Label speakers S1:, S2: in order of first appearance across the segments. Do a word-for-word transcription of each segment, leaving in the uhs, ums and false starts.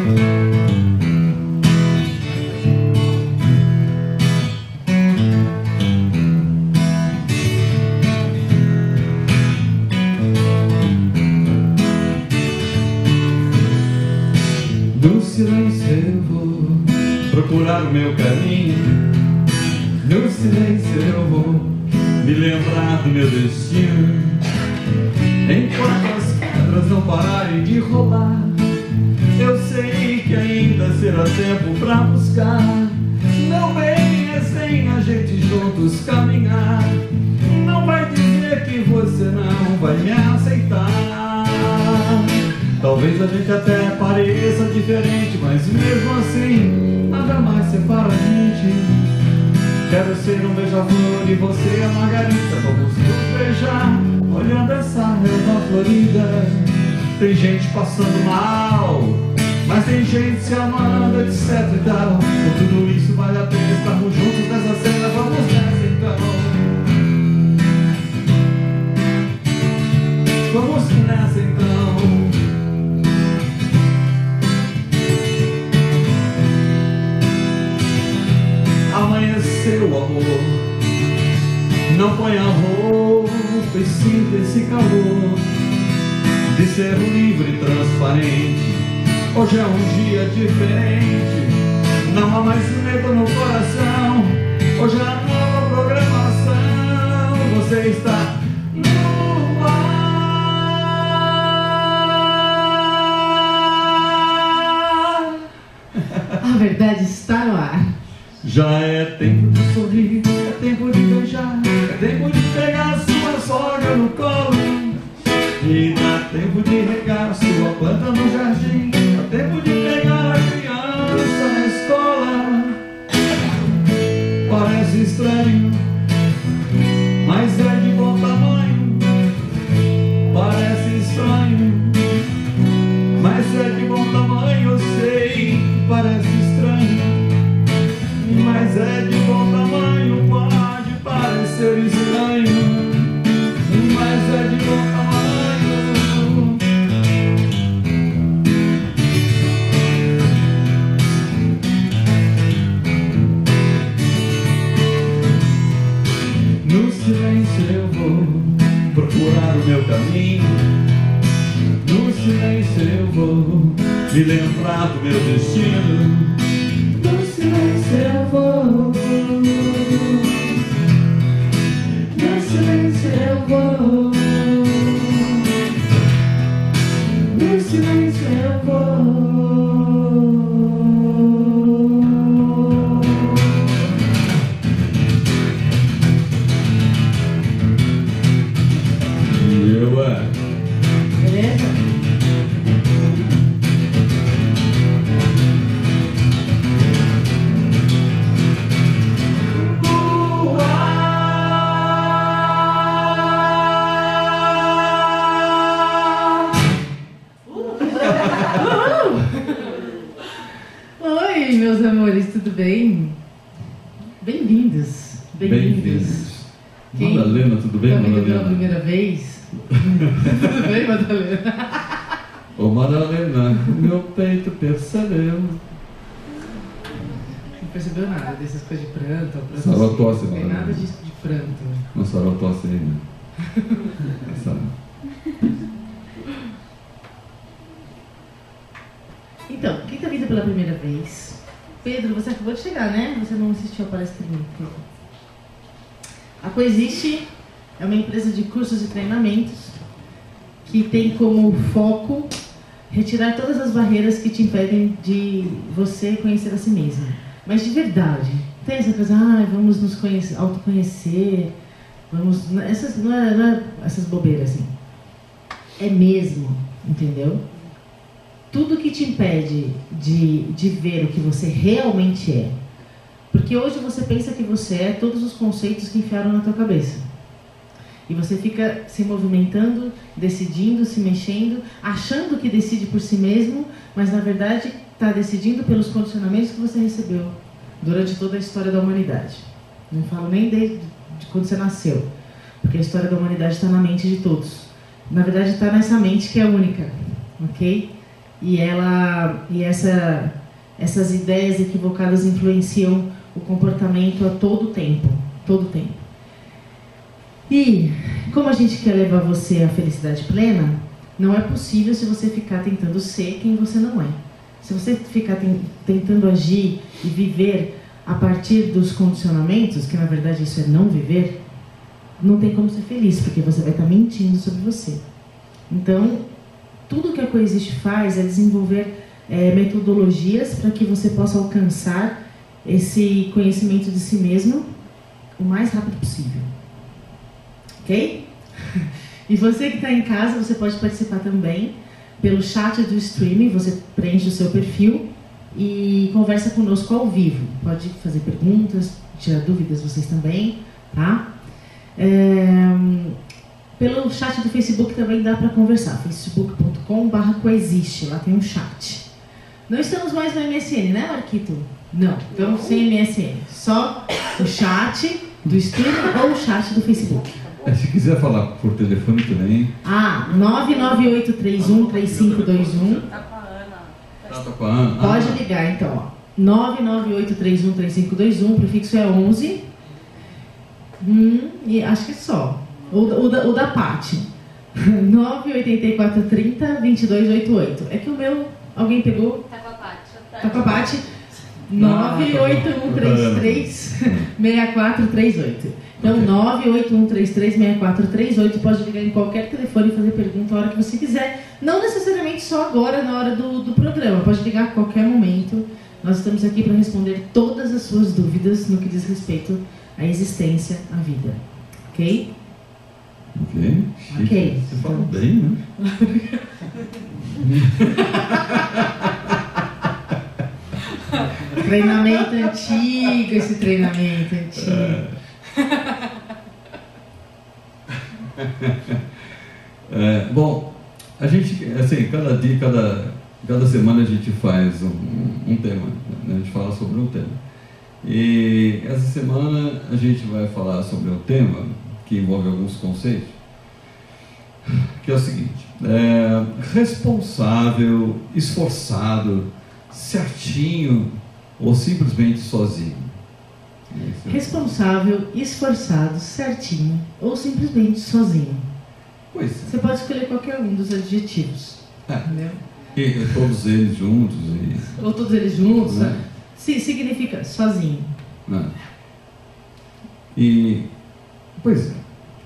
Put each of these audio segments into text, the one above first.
S1: No silêncio eu vou procurar o meu caminho. No silêncio eu vou me lembrar do meu destino. Enquanto as pedras não pararem de rolar, eu sei que ainda será tempo pra buscar. Não bem é sem a gente juntos caminhar. Não vai dizer que você não vai me aceitar. Talvez a gente até pareça diferente, mas mesmo assim nada mais separa a gente. Quero ser um beija-flor e você a margarita. Vamos nos beijar olhando essa relva florida. Tem gente passando mal, mas tem gente se amando, etc e tal. Por tudo isso vale a pena estarmos juntos nessa cena. Vamos nessa então. Vamos nessa então. Amanheceu o amor, não ponha roupa e sinta esse calor de ser livre e transparente. Hoje é um dia diferente, não há mais medo no coração. Hoje é a nova programação, você está no ar.
S2: A verdade está no ar.
S1: Já é tempo de sorrir, é tempo de beijar, é tempo de pegar sua sogra no colo. E dá tempo de regar sua planta no jardim, dá tempo de pegar a criança na escola. Parece estranho, mas é de bom tamanho. Parece estranho, mas é de bom tamanho. Eu sei, parece estranho, mas é de bom tamanho. Pode parecer estranho, mas é de bom tamanho. No silêncio eu vou procurar o meu caminho. No silêncio eu vou me lembrar do meu destino. No silêncio eu vou, no silêncio eu vou, no silêncio eu vou. E eu é.
S2: Beleza? Oi, meus amores, tudo bem? Bem-vindos, bem-vindos. Quem
S1: Madalena, tudo bem,
S2: tá me
S1: Madalena?
S2: pela primeira vez? Tudo bem, Madalena?
S1: Ô Madalena, meu peito percebeu.
S2: Não percebeu nada dessas coisas de pranto, pranto
S1: Sarau tosse,
S2: não tem
S1: Madalena.
S2: nada disso de pranto.
S1: Não, Sarau tosse aí, né? Essa...
S2: Então, quem tá vindo pela primeira vez? Pedro, você acabou de chegar, né? Você não assistiu a palestra comigo. A Coexiste é uma empresa de cursos e treinamentos que tem como foco retirar todas as barreiras que te impedem de você conhecer a si mesmo. Mas de verdade. Tem essa coisa, ah, vamos nos conhecer, autoconhecer, vamos... Essas, não é, não é essas bobeiras assim. É mesmo, entendeu? Tudo que te impede de, de ver o que você realmente é. Porque hoje você pensa que você é todos os conceitos que enfiaram na tua cabeça. E você fica se movimentando, decidindo, se mexendo, achando que decide por si mesmo, mas na verdade está decidindo pelos condicionamentos que você recebeu durante toda a história da humanidade. Não falo nem desde de quando você nasceu, porque a história da humanidade está na mente de todos. Na verdade está nessa mente que é única, ok? e, ela, e essa, essas ideias equivocadas influenciam o comportamento a todo tempo, todo tempo. E como a gente quer levar você à felicidade plena, não é possível se você ficar tentando ser quem você não é. Se você ficar ten, tentando agir e viver a partir dos condicionamentos, que na verdade isso é não viver, não tem como ser feliz, porque você vai estar mentindo sobre você. Então, tudo que a Coexiste faz é desenvolver é, metodologias para que você possa alcançar esse conhecimento de si mesmo o mais rápido possível. Ok? E você que está em casa, você pode participar também pelo chat do streaming. Você preenche o seu perfil e conversa conosco ao vivo. Pode fazer perguntas, tirar dúvidas vocês também, tá? É, pelo chat do Facebook também dá para conversar, facebook ponto com barra coexiste, lá tem um chat. Não estamos mais no M S N, né, Marquito? Não, estamos sem M S N, só o chat do streaming ou o chat do Facebook.
S1: Se quiser falar por telefone também.
S2: Ah, nove nove oito três um três cinco dois um.
S3: Tá com a Ana.
S1: Tá com a Ana.
S2: Pode ligar então, ó. nove nove oito três um três cinco dois um, o prefixo é onze. Hum, e acho que é só. O, o, da, o da Paty. nove oito quatro três zero dois dois oito oito. É que o meu, alguém pegou?
S3: Tá com a Paty.
S2: Tá com a Paty. nove oito um três três seis quatro três oito. Então,
S1: okay.
S2: nove oito um três três seis quatro três oito, pode ligar em qualquer telefone e fazer pergunta a hora que você quiser. Não necessariamente só agora, na hora do, do programa. Pode ligar a qualquer momento. Nós estamos aqui para responder todas as suas dúvidas no que diz respeito à existência, à vida. Ok?
S1: Ok. Chique.
S2: Ok.
S1: Você fala bem, né?
S2: Treinamento antigo, esse treinamento antigo.
S1: É. É, bom, a gente, assim, cada dia, cada, cada semana a gente faz um, um tema, né? A gente fala sobre um tema. E essa semana a gente vai falar sobre um tema que envolve alguns conceitos, que é o seguinte: é, responsável, esforçado, certinho ou simplesmente sozinho?
S2: Responsável, esforçado, certinho ou simplesmente sozinho.
S1: Pois é.
S2: Você pode escolher qualquer um dos adjetivos.
S1: É.
S2: Entendeu?
S1: E todos eles juntos e...
S2: Ou todos eles juntos.
S1: Né?
S2: Sim, significa sozinho.
S1: Né? E... Pois é.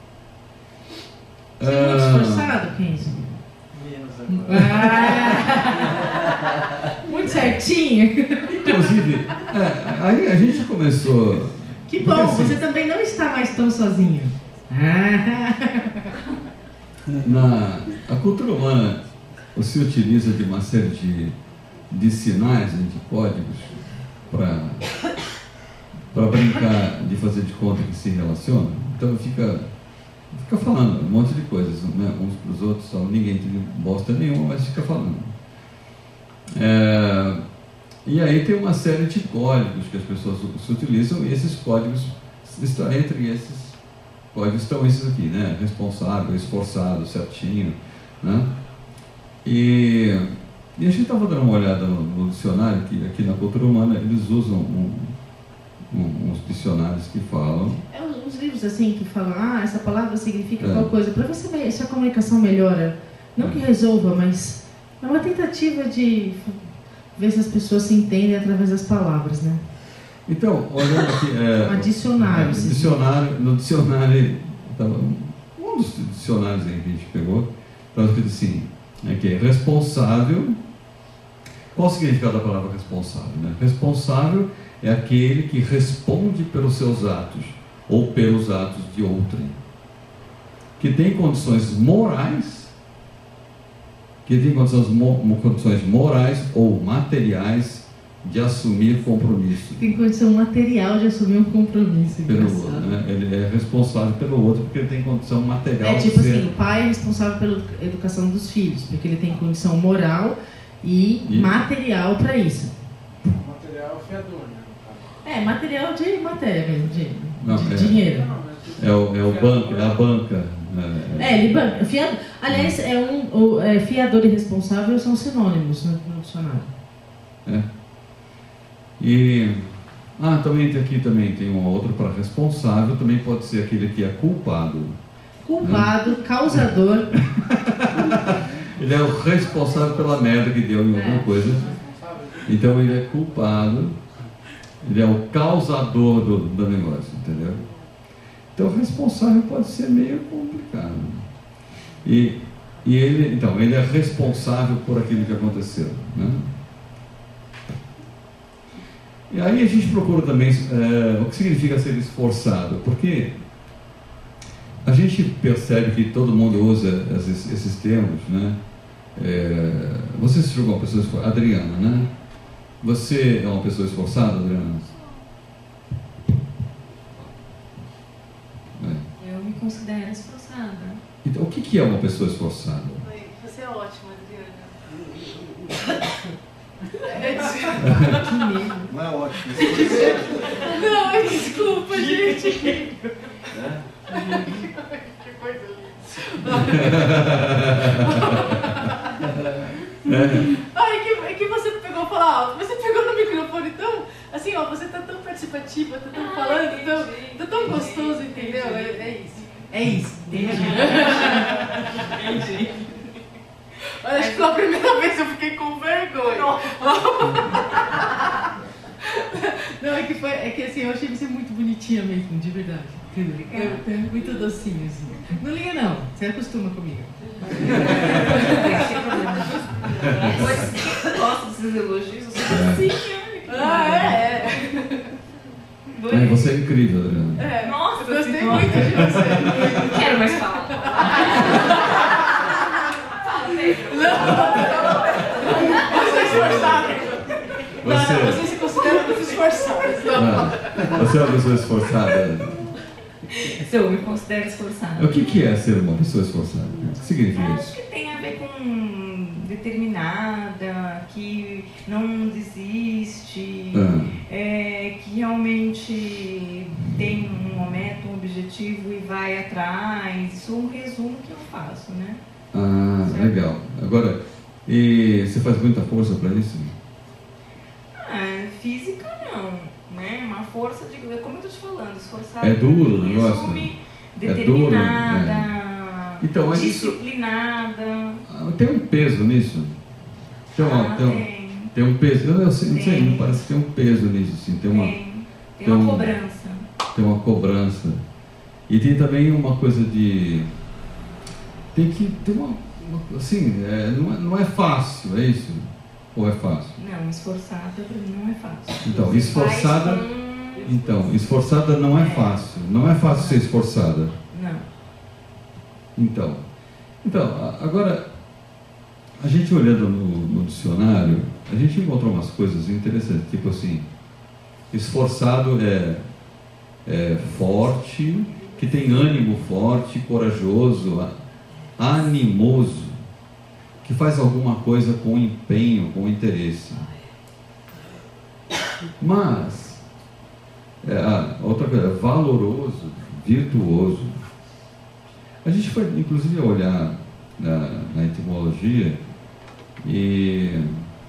S2: Você é muito
S1: Ah,
S2: esforçado, Kenzo?
S4: Menos agora.
S2: Ah, muito certinho.
S1: Inclusive, é, aí a gente começou...
S2: Que bom,
S1: Porque, assim,
S2: você também não está mais tão sozinho. Ah.
S1: Na a cultura humana se utiliza de uma série de, de sinais, né, de códigos, para para brincar de fazer de conta que se relaciona. Então fica, fica falando um monte de coisas, né, uns para os outros, só ninguém tem bosta nenhuma, mas fica falando. É, e aí tem uma série de códigos que as pessoas se utilizam, e esses códigos, estão, entre esses códigos estão esses aqui, né? Responsável, esforçado, certinho, né? E, e a gente estava dando uma olhada no, no dicionário, que aqui na cultura humana eles usam um, um, uns dicionários que falam...
S2: É uns livros assim que falam, ah, essa palavra significa
S1: É.
S2: tal coisa, para ver se a- se a comunicação melhora. Não que resolva, mas é uma tentativa de ver se as pessoas se entendem através das palavras, né?
S1: Então, olhando aqui... É,
S2: Um dicionário,
S1: é,
S2: sim.
S1: dicionário, no dicionário, tava, um dos dicionários aí que a gente pegou, estava escrito assim, né, que é responsável. Qual o significado da palavra responsável? Né? Responsável é aquele que responde pelos seus atos ou pelos atos de outrem, que tem condições morais, que tem condições, mo, condições morais ou materiais de assumir compromisso
S2: Tem condição material de assumir um compromisso.
S1: pelo
S2: engraçado.
S1: outro, né? Ele é responsável pelo outro porque ele tem condição material
S2: É tipo
S1: de ser...
S2: assim, o pai é responsável pela educação dos filhos, porque ele tem condição moral e,
S1: E-
S2: material para isso.
S4: Material fiador, né? no caso.
S2: É, material de matéria mesmo, de,
S1: Não,
S2: de
S1: é.
S2: dinheiro.
S4: Não, mas
S1: É, o, é, o banco, é a banca.
S2: É, é ele banca. Fiado, aliás, é um, o, é, fiador e responsável são sinônimos no, no dicionário.
S1: É. E... Ah, também tem aqui também tem um outro para responsável, também pode ser aquele que é culpado.
S2: Culpado, né? Causador.
S1: Ele é o responsável pela merda que deu em alguma coisa. Então ele é culpado, ele é o causador do, do negócio, entendeu? Então o responsável pode ser meio complicado. E, e ele, então, ele é responsável por aquilo que aconteceu, né? E aí a gente procura também é, o que significa ser esforçado, porque a gente percebe que todo mundo usa esses, esses termos, né? É, você se julga uma pessoa esforçada? Adriana, né? Você é uma pessoa esforçada, Adriana?
S3: É. Eu me considero esforçada.
S1: Então, o que, que é uma pessoa esforçada?
S5: Você é ótima, Adriana.
S6: Não é ótimo.
S5: Não, desculpa, gente.
S6: É?
S5: Que coisa linda. Ai, que, que você pegou e falou alto. Você pegou no microfone tão... Assim, ó, você tá tão participativa, tá tão falando, tão, tá tão gostoso, entendeu? É, é isso.
S2: É isso, entendi.
S5: Entendi. Olha, acho que pela primeira vez eu fiquei com vergonha. Não, é que, foi, é que assim, eu achei você muito bonitinha mesmo, de verdade. É, muito docinho, assim. Não liga não, você acostuma comigo.
S3: Você gosta desses elogios? Você
S1: É.
S3: sim,
S5: Ah, é, é.
S1: É, você é incrível, Adriana.
S5: É,
S3: Nossa,
S5: eu gostei
S3: nossa.
S5: muito de você.
S3: Não quero mais falar.
S5: Você é esforçado. Não, não,
S1: Você,
S5: você se considera muito esforçado.
S1: ah, você é uma pessoa esforçada.
S3: Se eu me considero esforçada.
S1: O que, que é ser uma pessoa esforçada? O que significa
S3: Acho
S1: isso?
S3: que tem a ver com determinada, que não desiste,
S1: Ah.
S3: é, que realmente tem uma meta, um objetivo e vai atrás. Isso é um resumo que eu faço, né?
S1: Ah, legal. Agora, e você faz muita força para isso?
S3: Ah, física não, né? Uma força de, como eu tô te falando, esforçada.
S1: É duro o negócio?
S3: Resume,
S1: É duro,
S3: determinada,
S1: né? Então, é isso-
S3: disciplinada.
S1: Ah, tem um peso nisso? Tem, uma,
S3: Ah,
S1: tem, um,
S3: tem,
S1: tem um peso? Eu, eu sei, não sei,
S3: Tem.
S1: me parece que tem um peso nisso, assim, tem uma,
S3: tem, tem
S1: tem
S3: uma
S1: um-
S3: cobrança.
S1: tem uma cobrança. E tem também uma coisa de... Tem que ter uma... uma- assim, é, não, é, não é fácil, é isso? Ou é fácil?
S3: Não, esforçada pra mim não é fácil.
S1: Então,
S3: Você
S1: esforçada-
S3: faz com-
S1: Então, esforçada não é
S3: É.
S1: fácil. Não é fácil ser esforçada.
S3: Não.
S1: Então, então a- agora, a gente olhando no, no dicionário, a gente encontrou umas coisas interessantes, tipo assim, esforçado é, é forte, que tem ânimo forte, corajoso, a- animoso, que faz alguma coisa com empenho, com interesse. Mas, é, ah, outra coisa, valoroso, virtuoso. A gente foi, inclusive, olhar na, na etimologia e...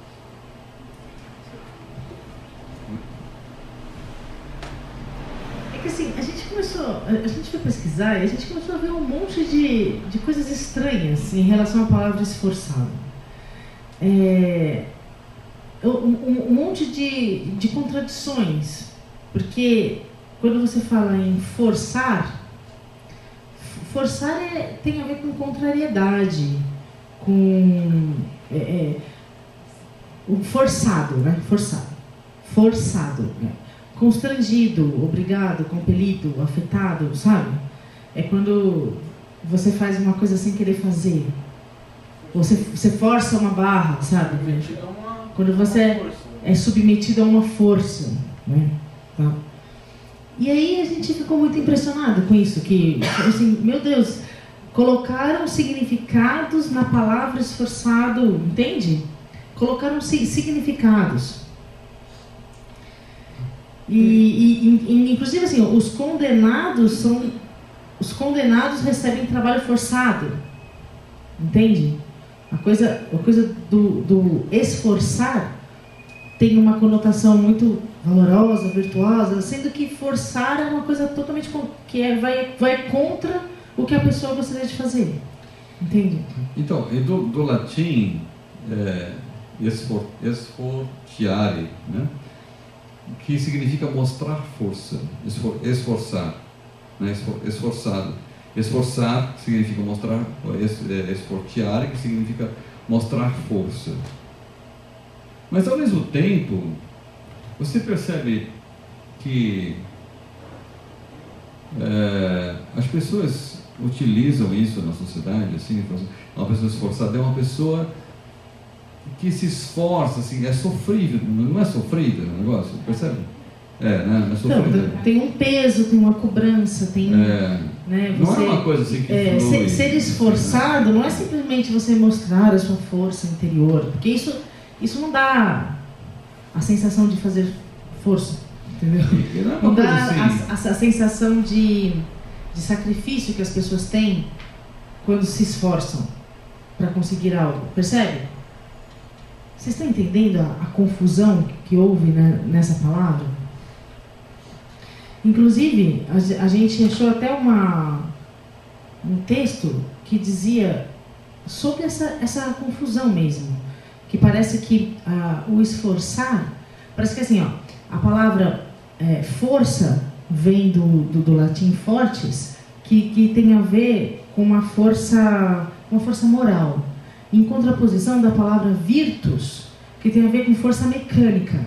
S2: É que assim, a gente começou, a gente foi pesquisar e a gente começou a ver um monte de, de coisas estranhas em relação à palavra esforçado. É, um, um, um monte de, de contradições, porque quando você fala em forçar, forçar é, tem a ver com contrariedade, com é, é, o forçado, né? Forçado, forçado, né? Constrangido, obrigado, compelido, afetado, sabe? É quando você faz uma coisa sem querer fazer. Você, você força uma barra, sabe? Quando você é submetido a uma força, né? Tá? E aí a gente ficou muito impressionado com isso, que, assim, meu Deus, colocaram significados na palavra esforçado, entende? Colocaram significados. E, e, e inclusive assim, os condenados são os condenados recebem trabalho forçado. Entende? A coisa, a coisa do, do esforçar tem uma conotação muito valorosa, virtuosa, sendo que forçar é uma coisa totalmente que é, vai, vai contra o que a pessoa gostaria de fazer. Entende?
S1: Então, e do, do latim, é, esfor, esfortiare, né? Que significa mostrar força, esfor, esforçar, né? Esfor, esforçado. Esforçar significa mostrar, es, esfortiare, que significa mostrar força. Mas ao mesmo tempo, você percebe que é, as pessoas utilizam isso na sociedade, assim, uma pessoa esforçada é uma pessoa que se esforça, assim, é sofrível, não é sofrida o negócio, percebe? É, né? Não é sofrida.
S2: Então, tem um peso, tem uma cobrança, tem...
S1: É,
S2: né,
S1: não
S2: você,
S1: é uma coisa assim que
S2: é,
S1: flui,
S2: ser, ser esforçado não é simplesmente você mostrar a sua força interior, porque isso, isso não dá a sensação de fazer força, entendeu?
S1: Não, é uma
S2: não dá
S1: coisa assim.
S2: a, a, a sensação de, de sacrifício que as pessoas têm quando se esforçam para conseguir algo, percebe? Vocês estão entendendo a, a confusão que houve, né, nessa palavra? Inclusive, a, a gente achou até uma, um texto que dizia sobre essa, essa confusão mesmo, que parece que ah, o esforçar, parece que assim, ó, a palavra é, força vem do, do, do latim fortes, que, que tem a ver com uma força, uma força moral, em contraposição da palavra virtus, que tem a ver com força mecânica.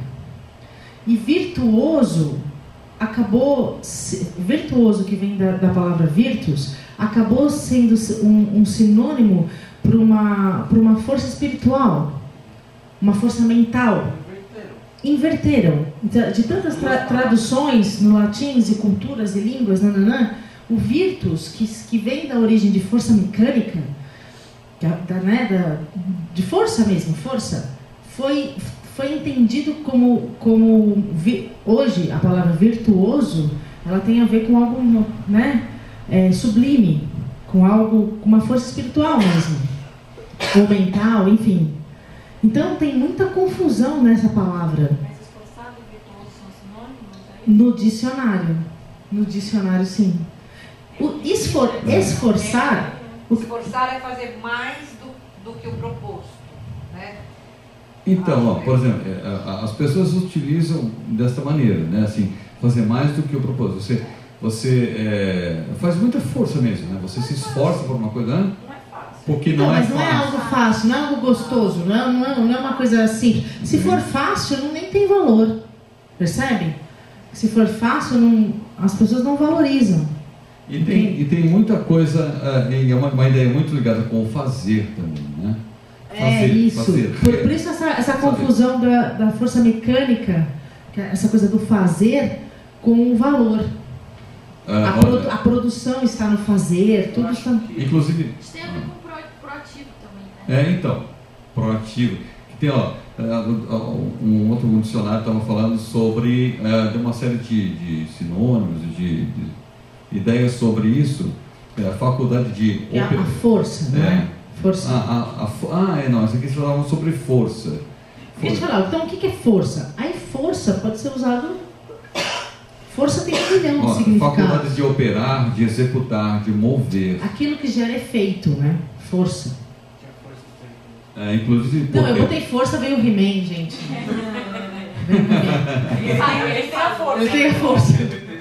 S2: E virtuoso acabou, virtuoso que vem da, da palavra virtus, acabou sendo um, um sinônimo para uma, para uma força espiritual, uma força mental. Inverteram. Então, de tantas tra traduções no latim e culturas e línguas, nananã, o virtus, que, que vem da origem de força mecânica, da, da, né, da, de força mesmo, força, foi, foi entendido como, como vi, hoje a palavra virtuoso, ela tem a ver com algo, né, é, sublime, com algo, com uma força espiritual mesmo, ou mental, enfim. Então tem muita confusão nessa palavra.
S3: Mas esforçado e virtuoso são sinônimos? Aí?
S2: No dicionário. No dicionário, sim. O esfor, esforçar...
S7: O esforçar é fazer mais do, do que o proposto, né?
S1: Então, ó, por exemplo, as pessoas utilizam desta maneira, né? Assim, fazer mais do que o propósito. Você, você é, faz muita força mesmo, né? Você se esforça por uma coisa, né? Porque não,
S2: não,
S1: é
S2: mas
S1: fácil.
S2: não é algo fácil, não é algo gostoso, não é, não é, não é uma coisa assim. Se for fácil, não nem tem valor. Percebe? Se for fácil, não, as pessoas não valorizam.
S1: E tem, e tem muita coisa, é uma, uma ideia muito ligada com o fazer também, né? Fazer,
S2: é isso.
S1: Fazer.
S2: Por, por isso essa, essa confusão da, da força mecânica, essa coisa do fazer com o valor.
S1: Ah,
S2: a, produ, a produção está no fazer, tudo está...
S1: Inclusive...
S5: Isso tem a ver com pro, proativo também, né?
S1: É, então, proativo. Tem, ó, um outro dicionário estava falando sobre é, uma série de, de sinônimos, de, de ideias sobre isso, é, a faculdade de...
S2: É a, a força, é. Né? Força.
S1: Ah, a, a, ah, é, não, isso aqui falavam sobre força. força.
S2: Deixa eu falar, então o que é força? Aí força pode ser usado... Força tem um milhão de significados.
S1: Faculdade de operar, de executar, de mover.
S2: Aquilo que gera efeito, né? Força.
S1: É, inclusive...
S2: Não, eu botei força, veio o He-Man, gente. Veio o He-Man.
S7: Ele tem a força.
S2: Eu tenho a força.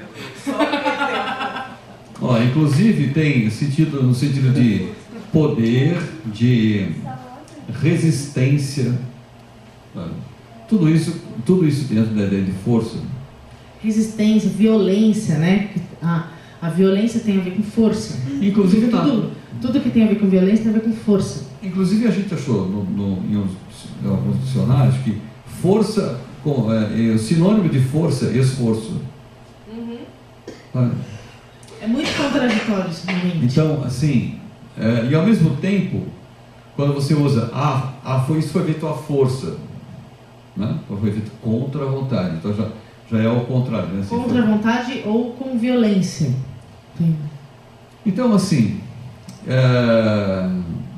S1: Ó, inclusive tem sentido, no sentido de poder, de resistência. Tudo isso, tudo isso dentro da ideia de força.
S2: Resistência, violência, né? A, a violência tem a ver com força.
S1: Inclusive
S2: tudo, tudo, tudo que tem a ver com violência tem a ver com força.
S1: Inclusive a gente achou no, no, em, uns, em alguns dicionários que força, com, é, é, sinônimo de força é esforço.
S2: Uhum.
S1: Ah.
S2: É muito contraditório isso, realmente.
S1: Então, assim, é, e ao mesmo tempo, quando você usa ah, ah foi, isso foi feito à força, né? Foi feito contra a vontade. Então já, já é ao contrário, né? Assim,
S2: contra a vontade ou com violência. Sim.
S1: Então, assim, é,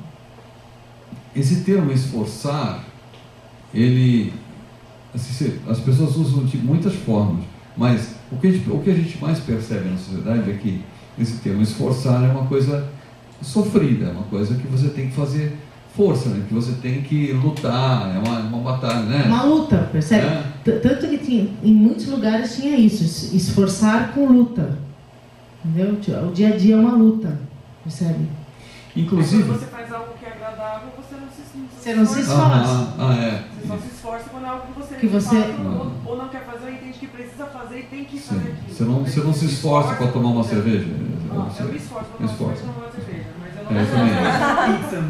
S1: esse termo esforçar, ele, assim, as pessoas usam de muitas formas, mas o que, a gente, o que a gente mais percebe na sociedade é que esse termo esforçar é uma coisa sofrida, é uma coisa que você tem que fazer força, né? Que você tem que lutar, é uma, uma batalha, né?
S2: Uma luta, percebe?
S1: É.
S2: T- Tanto que tinha, em muitos lugares tinha isso, es- esforçar com luta. Entendeu? O dia a dia é uma luta, percebe?
S1: Inclusive...
S8: Quando você faz algo que é agradável, você não se, não
S2: Você não se esforça.
S1: Ah, ah, é.
S8: Você só se esforça quando é algo que você,
S2: Que você-
S8: de fato, ou, ou não quer fazer, ou entende que precisa fazer e tem que
S1: Sim.
S8: fazer aquilo.
S1: Você não, você não se esforça para tomar uma cerveja?
S8: Não,
S1: Você-
S8: eu me esforço para tomar
S1: esforça.
S8: uma cerveja, mas eu não
S1: É, eu também.
S8: faço pizza.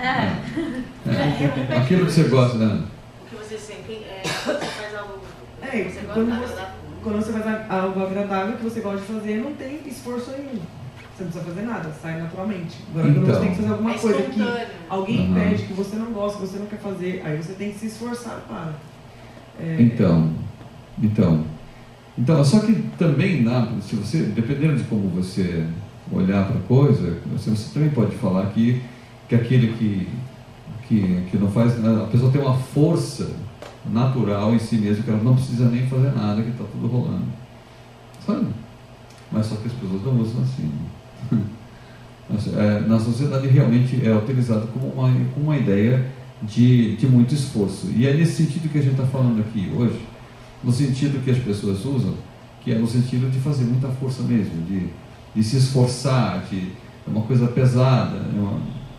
S1: É, aquilo que você gosta, né?
S2: O que você sente é quando você faz algo
S8: É,
S2: que você
S8: quando
S2: gosta,
S8: você-
S2: agradável.
S8: Quando você faz algo agradável que você gosta de fazer, não tem esforço nenhum. Você não precisa fazer nada, sai naturalmente. Agora, quando
S1: Então.
S8: você tem que fazer alguma
S2: É
S8: coisa que
S2: espontâneo.
S8: alguém
S1: Uhum.
S8: pede, que você não gosta, que você não quer fazer, aí você tem que se esforçar para. É,
S1: Então, então, então, só que também, na, se você, dependendo de como você olhar para a coisa, você, você também pode falar que, que aquele que, que, que não faz nada, a pessoa tem uma força natural em si mesma, que ela não precisa nem fazer nada, que está tudo rolando. Sabe? Mas só que as pessoas não usam assim. Mas, é, na sociedade realmente é utilizado como uma, como uma ideia de, de muito esforço. E é nesse sentido que a gente está falando aqui hoje, no sentido que as pessoas usam, que é no sentido de fazer muita força mesmo, de, de se esforçar, de, é uma coisa pesada. É uma,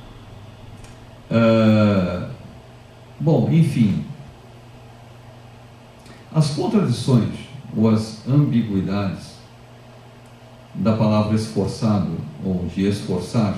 S1: ah, bom, enfim, as contradições ou as ambiguidades da palavra esforçado ou de esforçar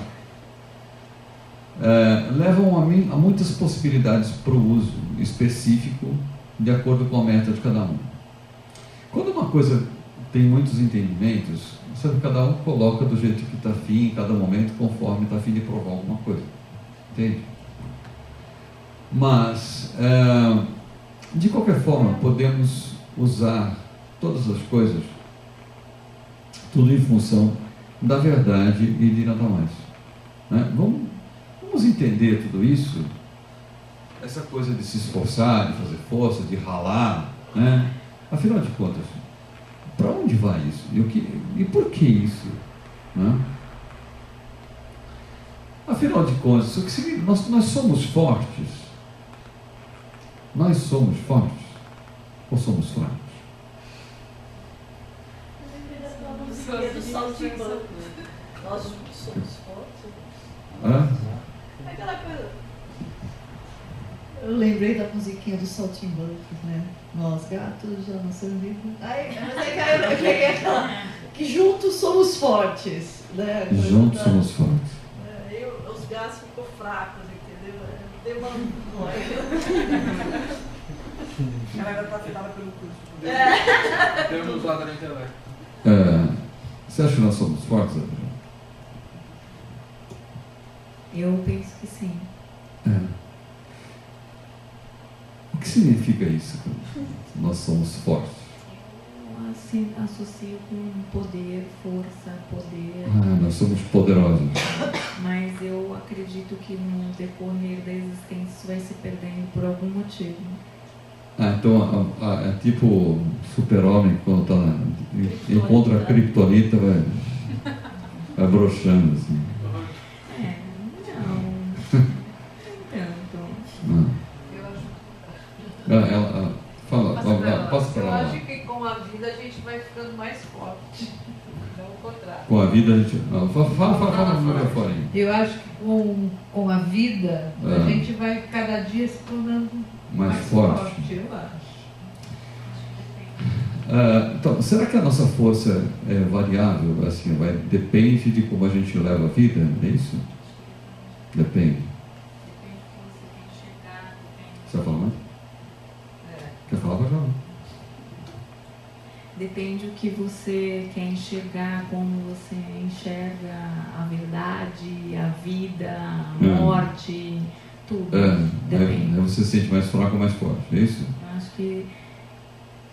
S1: é, levam a, mim, a muitas possibilidades para o uso específico de acordo com a meta de cada um. Quando uma coisa tem muitos entendimentos, sabe, cada um coloca do jeito que está afim em cada momento, conforme está afim de provar alguma coisa, entende? Mas é, de qualquer forma podemos usar todas as coisas tudo em função da verdade e de nada mais, né? Vamos, vamos entender tudo isso, essa coisa de se esforçar, de fazer força, de ralar, né? Afinal de contas, para onde vai isso? E, o que, e por que isso? Né? Afinal de contas, o que significa? Nós, nós somos fortes? Nós somos fortes? Ou somos fracos?
S5: Do saltimbanco. Nós somos fortes.
S1: Hã?
S5: Aquela coisa.
S9: Eu lembrei da musiquinha do Saltimbancos, né? Nós gatos já não somos vivos. Ai, mas é que eu eu peguei aquela. Que juntos somos fortes, né?
S1: Juntos somos fortes.
S5: É, eu, os gatos ficam fracos, entendeu? Deu uma
S8: Ela ainda está afetada pelo curso.
S5: É.
S4: Temos lá da internet.
S1: É, você acha que nós somos fortes, Adriano?
S3: Eu penso que sim.
S1: É. O que significa isso? Nós somos fortes.
S3: Eu assim, associo com poder, força, poder.
S1: Ah, nós somos poderosos.
S3: Mas eu acredito que no decorrer da existência isso vai se perdendo por algum motivo.
S1: Ah, então a, a, é tipo super-homem quando tá na, encontra a Kryptonita, vai, vai broxando assim.
S3: É, não. Nem tanto.
S1: Não.
S7: Eu acho,
S1: Ela, ela, ela, fala,
S7: passa
S1: ela,
S7: pra
S1: ela,
S7: ela.
S1: passa para
S7: Eu
S1: lá.
S7: acho que com a vida a gente vai ficando mais forte. Não o contrário.
S1: Com a vida a gente. Não, fala, fala, fala, fala no microfone aí.
S9: Eu acho que com, com a vida,
S1: É.
S9: a gente vai cada dia se tornando
S1: Mais
S9: mais,
S1: forte.
S9: forte, eu acho.
S1: Ah, então, será que a nossa força é variável? Assim, vai, depende de como a gente leva a vida? É isso? Depende.
S7: Depende do que você tem que chegar, depende.
S1: Você vai falar mais?
S7: É.
S1: Quer falar para falar?
S3: Depende do que você quer enxergar, como você enxerga a verdade, a vida, a
S1: Hum.
S3: morte, tudo.
S1: É,
S3: Depende.
S1: aí você se sente mais fraco ou mais forte, é isso?
S3: Eu acho que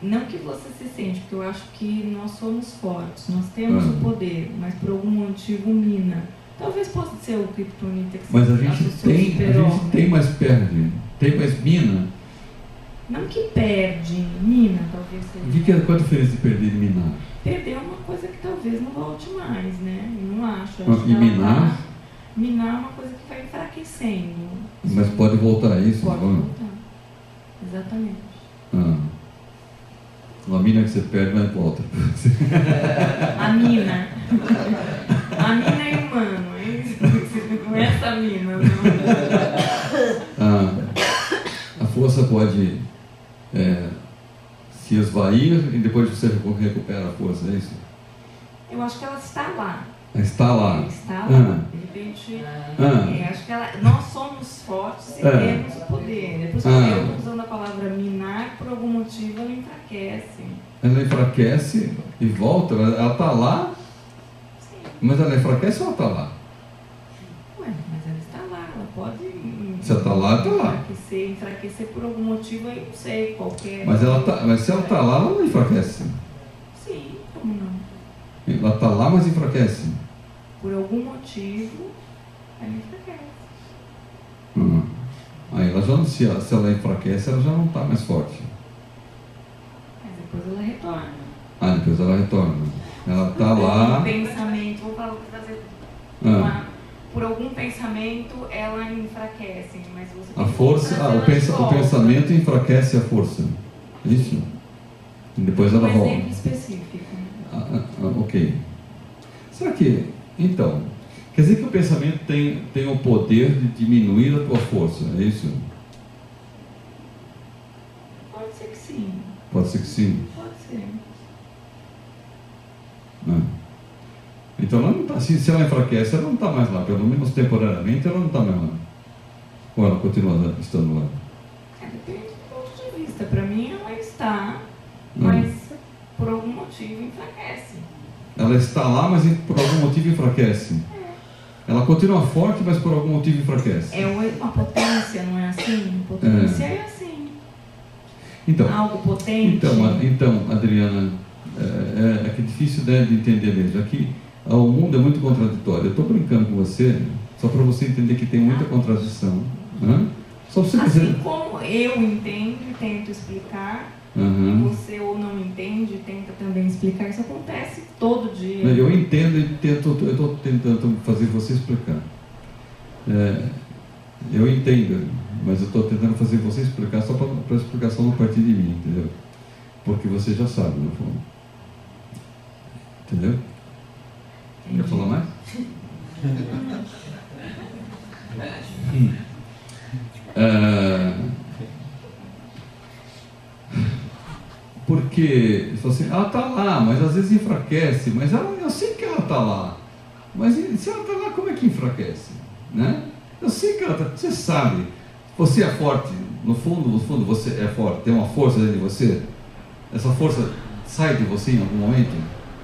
S3: não que você se sente, porque eu acho que nós somos fortes, nós temos
S1: Ah.
S3: o poder, mas por algum motivo mina. Talvez possa ser o Kryptonita que
S1: Mas a
S3: você
S1: gente
S3: associou ao
S1: tem, a
S3: super-homem.
S1: gente tem, mas perde. Tem, mais mina.
S3: Não que perde, mina talvez seja.
S1: O que, que é, qual a diferença de perder e minar?
S3: Perder é uma coisa que talvez não volte mais, né? Eu não acho. Eu
S1: Ah,
S3: acho
S1: e
S3: que ela
S1: minar?
S3: vai- Minar é uma coisa que vai enfraquecendo.
S1: Mas pode voltar a isso?
S3: Pode
S1: não?
S3: voltar. Exatamente.
S1: Ah. Uma mina que você perde, mas volta.
S3: A mina. A mina é humano, é isso? Não é essa mina, não.
S1: Ah, a força pode é, se esvair e depois você recupera a força, é isso?
S3: Eu acho que ela está lá.
S1: Ela está lá.
S3: Ela está lá.
S1: Ah.
S3: De repente,
S1: Ah.
S3: é, acho que ela, nós somos fortes e
S1: Ah.
S3: temos o poder. Por isso que
S1: Ah.
S3: eu estou usando a palavra minar, por algum motivo ela enfraquece.
S1: Ela enfraquece e volta, ela está lá,
S3: Sim.
S1: mas ela enfraquece ou ela está lá?
S3: Ué, mas ela está lá, ela pode. hum,
S1: Se ela está lá, está lá.
S3: Enfraquecer, enfraquecer por algum motivo, aí não sei, qualquer.
S1: Mas, ela tá, mas se ela está lá, ela não enfraquece.
S3: Sim, como não?
S1: Ela está lá, mas enfraquece.
S3: Por algum motivo, ela enfraquece.
S1: Hum. Aí ela já não, se, ela, se ela enfraquece, ela já não está mais forte.
S3: Mas depois ela retorna.
S1: Ah, depois ela retorna. Ela está
S3: Por algum
S1: lá.
S3: pensamento, vou falar- vou trazer
S1: Ah,
S3: uma, por algum pensamento ela enfraquece, mas você tem
S1: a
S3: que
S1: força,
S3: trazer
S1: ah, o,
S3: ela
S1: pensa,
S3: de
S1: o
S3: volta.
S1: pensamento enfraquece a força. Isso? E depois ela
S3: Um
S1: volta.
S3: exemplo específico.
S1: Ah, ah, ah, ok. Será que, então, quer dizer que o pensamento tem, tem o poder de diminuir a tua força, é isso?
S3: Pode ser que sim,
S1: Pode ser que sim.
S3: pode ser.
S1: Ah. Então, ela não tá, se, se ela enfraquece, ela não está mais lá, pelo menos temporariamente, ela não está mais lá. Ou ela continua estando lá?
S3: É, depende do ponto de vista. Para mim ela está,
S1: Hum.
S3: mas por algum motivo enfraquece.
S1: Ela está lá, mas por algum motivo enfraquece. Ela continua forte, mas por algum motivo enfraquece.
S3: É uma potência, não é assim? Potência é, assim.
S1: Então,
S3: Algo potente.
S1: então, a- então Adriana, é, é, é que é difícil, né, de entender mesmo. Aqui, ah, o mundo é muito contraditório. Eu estou brincando com você, só para você entender que tem muita contradição. Né? Só para você
S3: Assim
S1: dizer.
S3: como eu entendo e tento explicar,
S1: Aham.
S3: você ou não entende e tenta também explicar, isso acontece todo dia.
S1: Eu entendo e tento, eu estou tentando fazer você explicar. É, eu entendo, mas eu estou tentando fazer você explicar só para a explicação não partir de mim, entendeu? Porque você já sabe, no fundo. Entendeu? Quer falar mais? Hum. Ah, porque você fala assim, ela está lá, mas às vezes enfraquece, mas ela, eu sei que ela está lá, mas se ela está lá, como é que enfraquece? Né? Eu sei que ela está, você sabe, você é forte, no fundo, no fundo você é forte, tem uma força dentro de você, essa força sai de você em algum momento?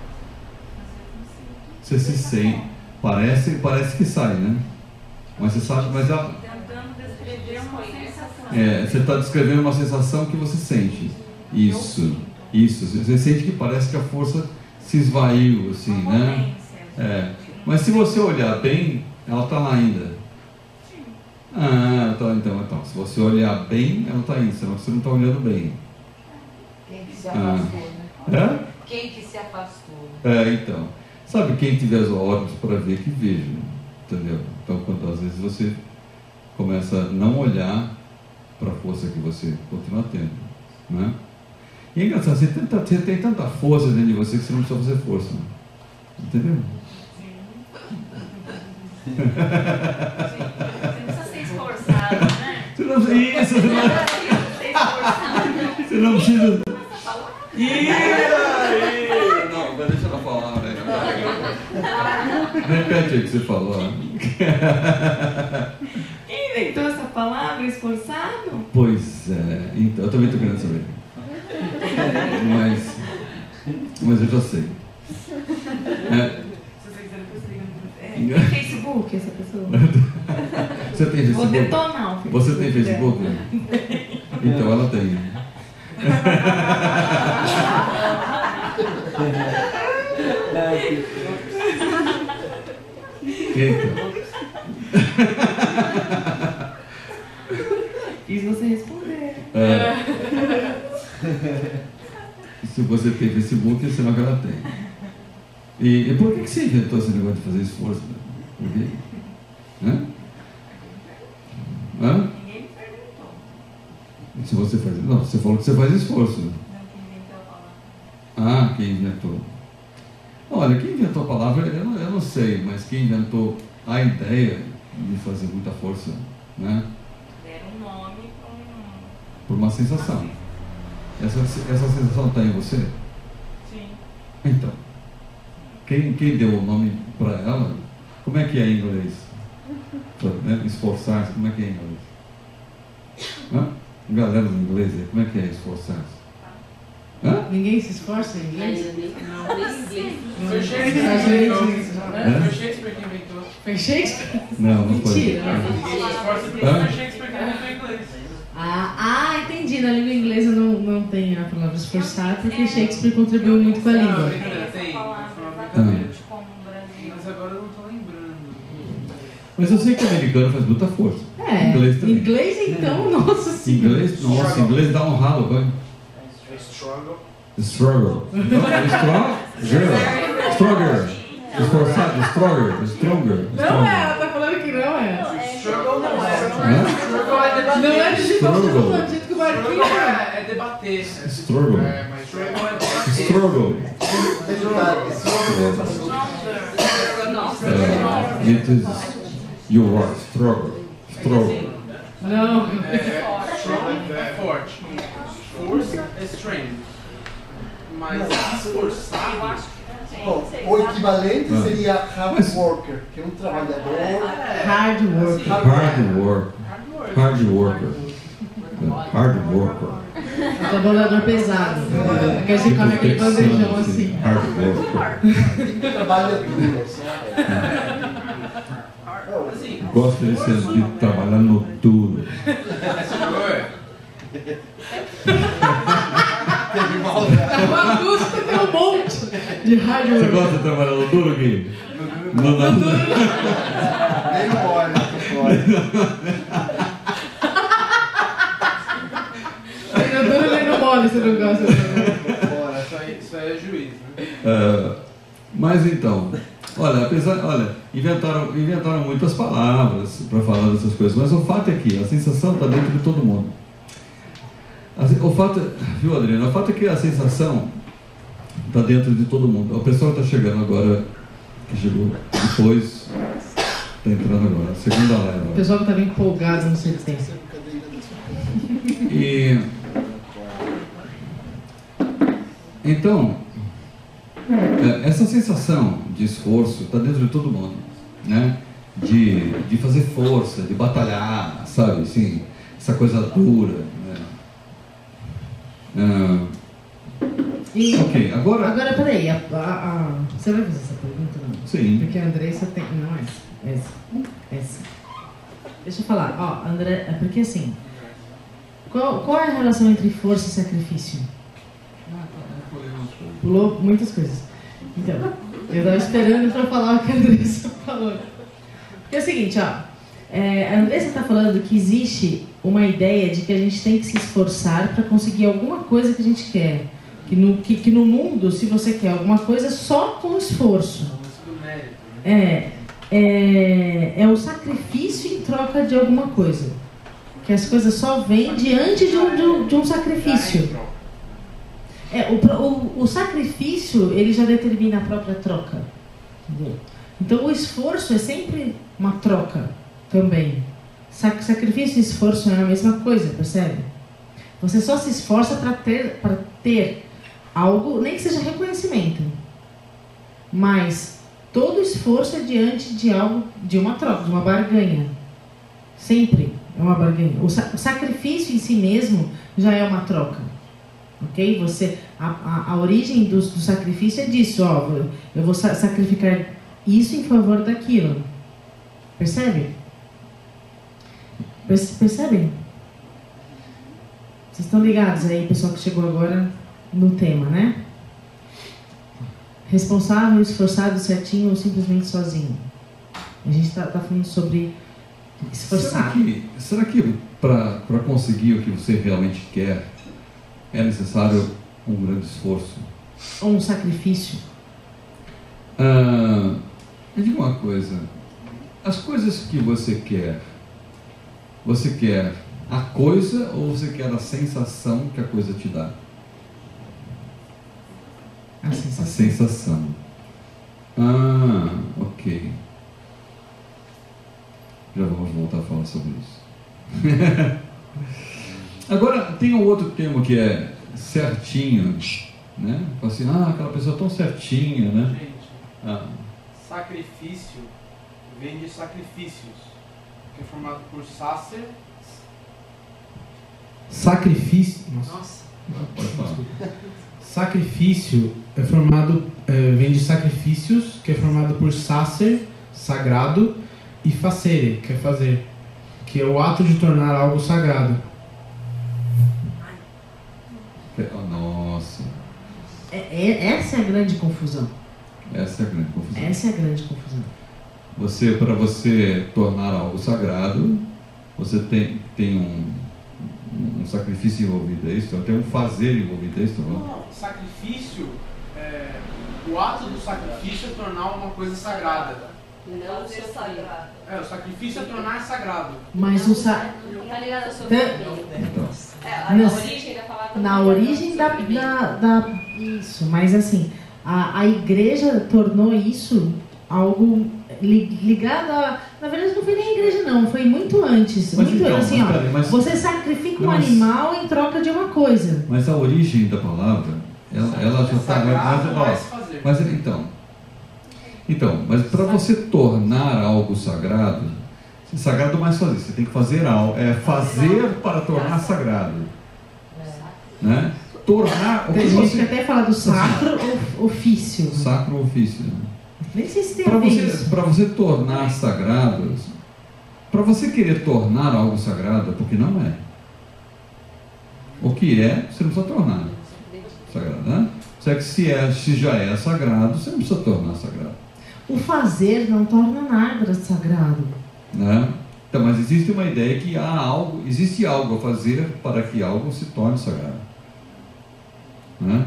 S1: Você se sente, parece, parece que sai, né? Mas você sabe, mas ela,
S3: Tentando descrever uma sensação.
S1: é, você está descrevendo uma sensação que você sente. Isso, isso. Você sente que parece que a força se esvaiu, assim,
S3: Uma
S1: né?
S3: potência.
S1: É. Mas se você olhar bem, ela está lá ainda. Ah, tá, então, então. Se você olhar bem, ela está aí, senão você não está olhando bem.
S7: Quem que se
S1: Ah.
S7: afastou, né?
S1: É?
S7: Quem que se afastou?
S1: É, então. Sabe, quem tiver os olhos para ver, que veja. Entendeu? Então, quando às vezes você começa a não olhar para a força que você continua tendo, né? E é engraçado, você, tenta, você tem tanta força dentro de você que você não precisa fazer força. Entendeu?
S3: Você não precisa ser esforçado, né?
S1: Você não, isso, você não,
S3: Ser esforçado.
S1: você não precisa. Ih, aí! Não, mas deixa ela falar, né? Repete aí o que você falou.
S3: Quem inventou essa palavra, esforçado?
S1: Pois é, então, eu também estou querendo saber. Mas, mas eu já sei. É,
S3: Se você quiser, depois liga no- é, tem Facebook essa pessoa?
S1: você tem
S3: Vou
S1: Facebook?
S3: detonar o Facebook.
S1: Você tem Facebook? Então ela tem. Então.
S8: Quis você responder.
S1: É. Se você tem Facebook, é sinal que ela tem. E, e por que, que você inventou esse negócio de fazer esforço? Por quê? Hã? Hã?
S3: Ninguém me perguntou.
S1: Se você faz. Não, você falou que você faz esforço.
S3: Não, quem inventou a palavra.
S1: Ah, quem inventou? Olha, quem inventou a palavra, eu não, eu não sei, mas quem inventou a ideia de fazer muita força, né?
S3: Deram um nome para um...
S1: Por uma sensação. Essa, essa sensação está em você?
S3: Sim.
S1: Então, quem, quem deu o nome para ela, como é que é em inglês? Pra, né, esforçar-se, como é que é em inglês? Hã? Galera do inglês, como é que é esforçar-se? Hã?
S2: Ninguém se esforça em inglês?
S7: Não, inglês.
S4: Foi Shakespeare que inventou. Foi Shakespeare que inventou.
S2: Foi Shakespeare?
S1: Não, não foi.
S2: Mentira.
S4: Ninguém se esforça porque
S1: Hã?
S4: foi Shakespeare que inventou inglês.
S2: Ah, ah, entendi. Na língua inglesa não, não tem a palavra esforçar, porque Shakespeare contribuiu muito com a
S4: Não,
S2: língua.
S4: brincadeira, tem. Foi uma
S1: Ah.
S4: brincadeira.
S3: Como no Brasil.
S4: Mas agora eu não tô lembrando.
S1: Mas eu sei que o americano faz muita força.
S2: É,
S1: Inglês também.
S2: inglês então, nossa senhora.
S1: Inglês, nossa, inglês dá um ralo, vai.
S6: Struggle.
S1: Struggle. Não, stronger. Stronger. Esforçado, stronger, stronger.
S2: Não é, ela tá falando que não é.
S4: Struggle não é.
S1: Hã?
S4: Struggle é debater.
S2: Não é de
S1: Struggle.
S2: do jeito que o Marquinhos
S4: Struggle
S2: é.
S4: é, é debater.
S1: Struggle.
S4: É, mas struggle é debater.
S1: Struggle. Uh, it is you are struggle. Struggle.
S2: Não.
S4: É, é, struggle é forte. Força é strength. Mas esforçado.
S6: Bom, o equivalente
S1: Ah.
S6: seria hard worker, que é um trabalhador.
S2: Hard work.
S1: Hard work. Hard worker. Hard worker.
S2: Trabalhador pesado. Que a gente come aquele bandejão assim.
S1: Hard worker.
S6: Que trabalha duro, sabe?
S1: Gosto de, ser, de trabalhar no duro.
S6: Teve maldade.
S2: O Augusto tem um monte de hard
S1: Você
S2: work.
S1: gosta de trabalhar no duro, Gui? No, no, no.
S6: Nem mole, nem
S2: Nem no duro nem no mole você não gosta.
S6: fora.
S4: Isso aí, isso aí é juiz, né?
S1: Uh, mas então, olha, apesar, olha, inventaram, inventaram muitas palavras para falar dessas coisas, mas o fato é que a sensação está dentro de todo mundo. A, o fato, viu, Adriana? O fato é que a sensação está dentro de todo mundo. O pessoal está chegando agora, que chegou depois, está entrando agora, a segunda
S2: O
S1: leva.
S2: pessoal que tá bem empolgado no sentença.
S1: E então, é, essa sensação de esforço está dentro de todo mundo, né? De, de fazer força, de batalhar, sabe? Assim, essa coisa dura, né? Ah,
S2: E,
S1: ok, agora.
S2: agora, peraí, a, a, a, você vai fazer essa pergunta não?
S1: Sim.
S2: Porque a Andressa tem. Não, essa. Essa. Essa. Deixa eu falar, ó, André, é porque assim. Qual, qual é a relação entre força e sacrifício? Pulou muitas coisas. Então, eu estava esperando para falar o que a Andressa falou. Porque é o seguinte, ó. É, a Andressa está falando que existe uma ideia de que a gente tem que se esforçar para conseguir alguma coisa que a gente quer. Que no, que, que no mundo, se você quer alguma coisa, só com esforço. É, é, é o sacrifício em troca de alguma coisa. Que as coisas só vêm diante de um, de um, de um sacrifício. É, o, o, o sacrifício, ele já determina a própria troca. Entendeu? Então o esforço é sempre uma troca também. Sac, sacrifício e esforço é a mesma coisa, percebe? Você só se esforça para ter, para ter algo, nem que seja reconhecimento. Mas todo esforço é diante de algo, de uma troca, de uma barganha. Sempre é uma barganha. O, sa, o sacrifício em si mesmo já é uma troca. Ok? Você, a, a, a origem do, do sacrifício é disso. Ó, eu vou sa sacrificar isso em favor daquilo. Percebe? Percebem? Vocês estão ligados aí, pessoal que chegou agora no tema, né? Responsável, esforçado, certinho ou simplesmente sozinho? A gente está tá falando sobre esforçado.
S1: Será que, será que para conseguir o que você realmente quer, é necessário um grande esforço?
S2: Ou um sacrifício?
S1: Ah, me diga uma coisa. As coisas que você quer, você quer a coisa ou você quer a sensação que a coisa te dá?
S2: A sensação.
S1: A sensação. Ah, ok. Já vamos voltar a falar sobre isso. Agora, tem um outro termo que é certinho, né? Assim, ah, aquela pessoa tão certinha, né?
S4: Gente,
S1: Ah,
S4: sacrifício vem de sacrifícios, que é formado por sacer.
S10: Sacrifício. Nossa.
S4: Nossa.
S1: pode falar.
S10: Sacrifício é formado, é, vem de sacrifícios, que é formado por sacer, sagrado, e facere, que é fazer, que é o ato de tornar algo sagrado.
S1: Oh, nossa,
S2: É, é, essa é a grande confusão.
S1: essa é a grande confusão.
S2: Essa é a grande confusão.
S1: Você, para você tornar algo sagrado, você tem, tem um, um sacrifício envolvido, é isso? Tem um fazer envolvido, é isso?
S4: Não, não. Sacrifício, é, o ato do sacrifício é tornar uma coisa sagrada.
S7: Não ser sagrado.
S4: É, o sacrifício é tornar sagrado.
S2: Mas o sa...
S7: Tá ligado à sua
S2: Tá.
S1: Então,
S7: É, a
S2: Nas-
S7: origem da palavra.
S2: Na origem da, da, da- Isso, mas assim, a, a igreja tornou isso algo li- ligado a... Na verdade não foi nem a igreja não, foi muito antes.
S1: Mas
S2: muito
S1: então,
S2: assim,
S1: mas
S2: ó,
S1: peraí, mas-
S2: você sacrifica um
S1: Não, mas-
S2: animal em troca de uma coisa.
S1: mas a origem da palavra, ela, ela já está...
S4: Sagrado
S1: Mas,
S4: vai
S1: ó,
S4: se fazer.
S1: mas então, então, mas para você tornar algo sagrado, sagrado mais fazer, você tem que fazer algo, é fazer para tornar sagrado, né? Tornar o que
S2: Tem gente que
S1: você
S2: até fala do sacro ou ofício.
S1: sacro ofício.
S2: Nem sei se tem a
S1: Para
S2: ver
S1: você,
S2: isso.
S1: para você tornar sagrado, para você querer tornar algo sagrado, é porque não é. O que é, você não precisa tornar sagrado, né? Só que se, é, se já é sagrado, você não precisa tornar sagrado,
S2: O fazer não torna nada sagrado.
S1: né? Então, mas existe uma ideia que há algo, existe algo a fazer para que algo se torne sagrado, né?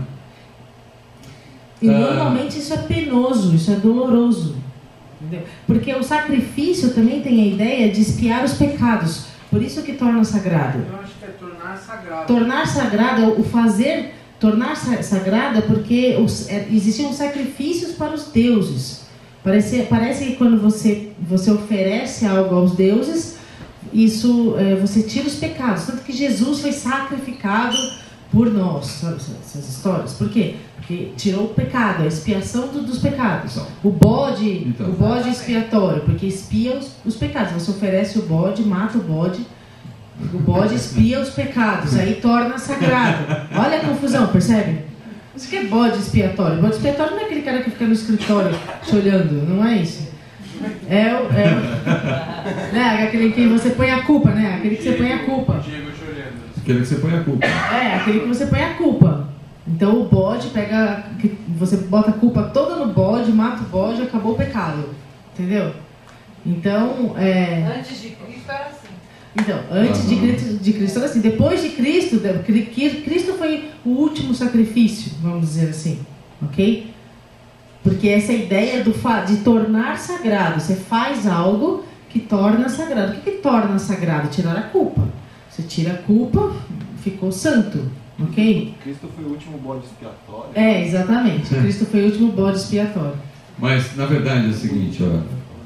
S2: E
S1: Ah.
S2: normalmente isso é penoso, isso é doloroso. Entendeu? Porque o sacrifício também tem a ideia de expiar os pecados. Por isso que torna sagrado.
S4: Eu acho que é tornar sagrado.
S2: Tornar sagrado, o fazer, tornar sa- sagrado é porque os, é, existiam sacrifícios para os deuses. Parece, parece que quando você, você oferece algo aos deuses, isso é, você tira os pecados. Tanto que Jesus foi sacrificado por nós, sabe essas histórias? Por quê? Porque tirou o pecado, a expiação do- dos pecados.
S1: Então.
S2: O bode,
S1: Então.
S2: o bode expiatório, porque expia os, os pecados. Você oferece o bode, mata o bode, o bode expia os pecados, aí torna sagrado. Olha a confusão, percebe? Isso que é bode expiatório. Bode expiatório não é aquele cara que fica no escritório te olhando, não é isso. É o. É o né, aquele que você põe a culpa, né? Aquele que você põe a culpa.
S4: Diego te olhando.
S1: Aquele que você põe a culpa.
S2: É, aquele que você põe a culpa. Então o bode pega. que Você bota a culpa toda no bode, mata o bode, acabou o pecado. Entendeu? Então, é.
S7: Antes de Cristo era assim.
S2: Então, antes de
S1: Aham.
S2: Cristo, de Cristo era assim. Depois de Cristo, de- Cri- Cri- Cristo foi o último sacrifício, vamos dizer assim. Ok? Porque essa ideia do fa- de tornar sagrado. Você faz algo que torna sagrado. O que, que torna sagrado? Tirar a culpa. Você tira a culpa, ficou santo. Ok?
S6: Cristo foi o último bode expiatório.
S2: É, exatamente. Cristo foi o último bode expiatório.
S1: Mas, na verdade, é o seguinte, ó.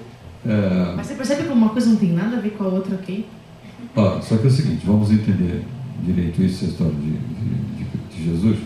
S1: É,
S2: Mas você percebe como uma coisa não tem nada a ver com a outra, ok?
S1: ó, só que é o seguinte, vamos entender direito isso, a história de, de, de- de Jesus.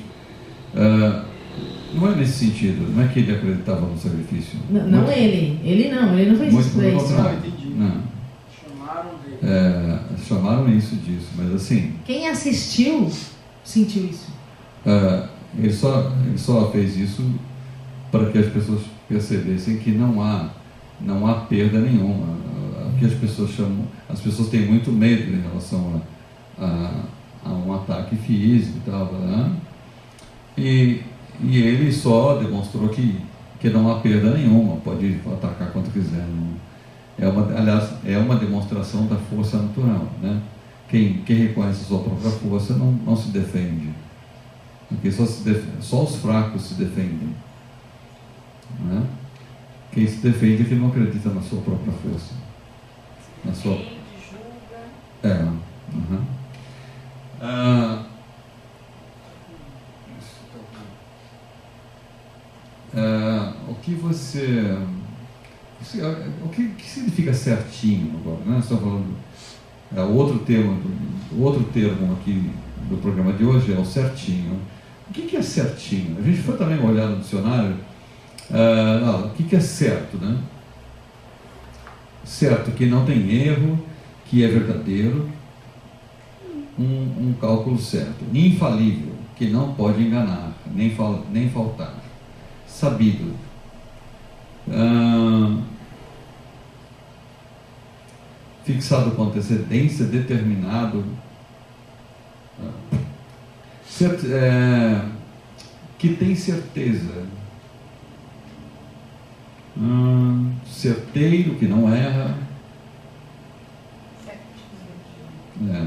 S1: É, não é nesse sentido, não é que ele acreditava no sacrifício.
S2: N- não
S1: Muito-
S2: ele. Ele não, ele não fez
S1: Muito
S2: isso pra
S1: pelo
S2: isso.
S1: contrário.
S6: entendi.
S1: Não.
S4: Chamaram dele.
S1: É, chamaram isso disso, mas assim,
S2: Quem assistiu, sentiu isso.
S1: é, ele, só, ele só fez isso para que as pessoas percebessem que não há, não há perda nenhuma. O que as pessoas chamam, as pessoas têm muito medo em relação a, a, a um ataque físico e tal, né? E, e ele só demonstrou que, que não há perda nenhuma, pode atacar quanto quiser. Não. É uma, aliás, é uma demonstração da força natural, né? Quem, quem reconhece a sua própria força não, não se defende, porque só, se def, só os fracos se defendem, né? Quem se defende é quem não acredita na sua própria força, na sua... É. Uhum. Ah, ah, o que você, você o que, que significa certinho agora, né? Você está falando, é, outro termo, do, outro termo aqui do programa de hoje é o certinho. O que, que é certinho? A gente foi também olhar no dicionário. Ah, não, o que, que é certo, né? Certo, que não tem erro, que é verdadeiro, um, um cálculo certo, infalível, que não pode enganar, nem, fal, nem faltar, sabido, ah, fixado com antecedência, determinado, ah, cert, é, que tem certeza, ah, certeiro, que não erra, é,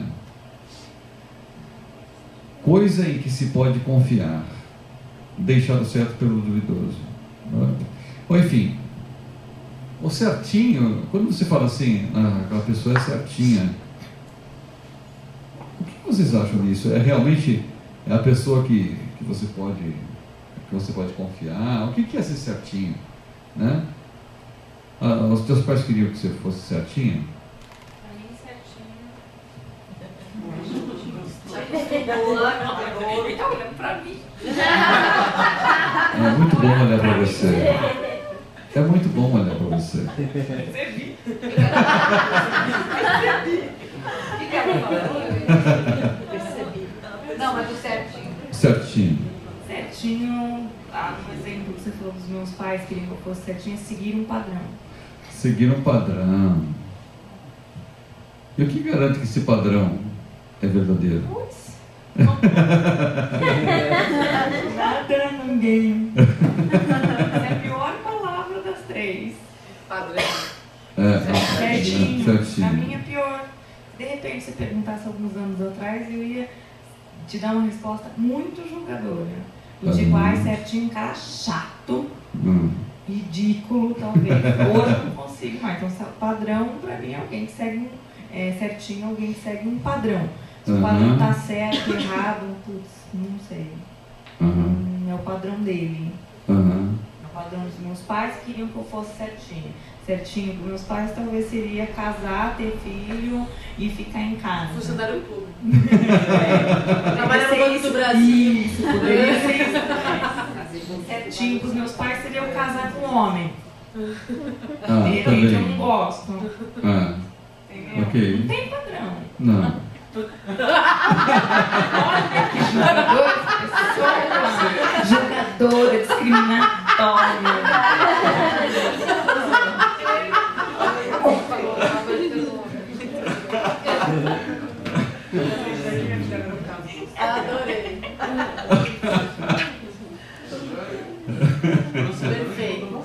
S1: coisa em que se pode confiar, deixado certo pelo duvidoso. Ou enfim, o certinho, quando você fala assim, ah, aquela pessoa é certinha, o que vocês acham disso? É realmente é a pessoa que, que, você pode, que você pode confiar? O que, que é ser certinho? Né? Ah, os teus pais queriam que você fosse certinha? É muito bom olhar para você. É muito bom olhar para você.
S3: Percebi.
S7: Percebi. Não, mas o certinho.
S1: Certinho.
S3: Certinho, ah, um exemplo que você falou dos meus pais queriam que eu fosse certinho, é seguir um padrão.
S1: Seguir um padrão. E o que garante que esse padrão é verdadeiro?
S3: Putz. Nada, ninguém. Essa é a pior palavra das três.
S5: Padrão.
S1: É,
S3: certinho.
S1: certinho.
S3: A minha é pior. De repente, você perguntasse alguns anos atrás, eu ia te dar uma resposta muito julgadora. Do tipo, ai, certinho, cara chato,
S1: hum.
S3: ridículo, talvez. Hoje eu não consigo mais. Então, padrão, pra mim, é alguém que segue um, é, certinho, alguém que segue um padrão. Se o padrão
S1: Uhum.
S3: tá certo, errado, putz, não sei.
S1: Uhum.
S3: Hum, é o padrão dele.
S1: Uhum.
S3: É o padrão dos meus pais, queriam que eu fosse certinho. Certinho dos meus pais talvez seria casar, ter filho e ficar em casa.
S5: Funcionário público.
S3: É,
S5: Trabalhar no
S3: ser
S5: Banco
S3: isso,
S5: do Brasil.
S3: Isso, poderia ser isso também. Certinho dos meus pais seria eu casar com um homem.
S1: Ah,
S3: De repente
S1: também.
S3: eu não gosto.
S1: Ah,
S3: Entendeu?
S1: ok.
S3: Não tem padrão.
S1: Não.
S3: Olha que jogador, pessoa, jogadora discriminatória.
S5: Adorei. Perfeito.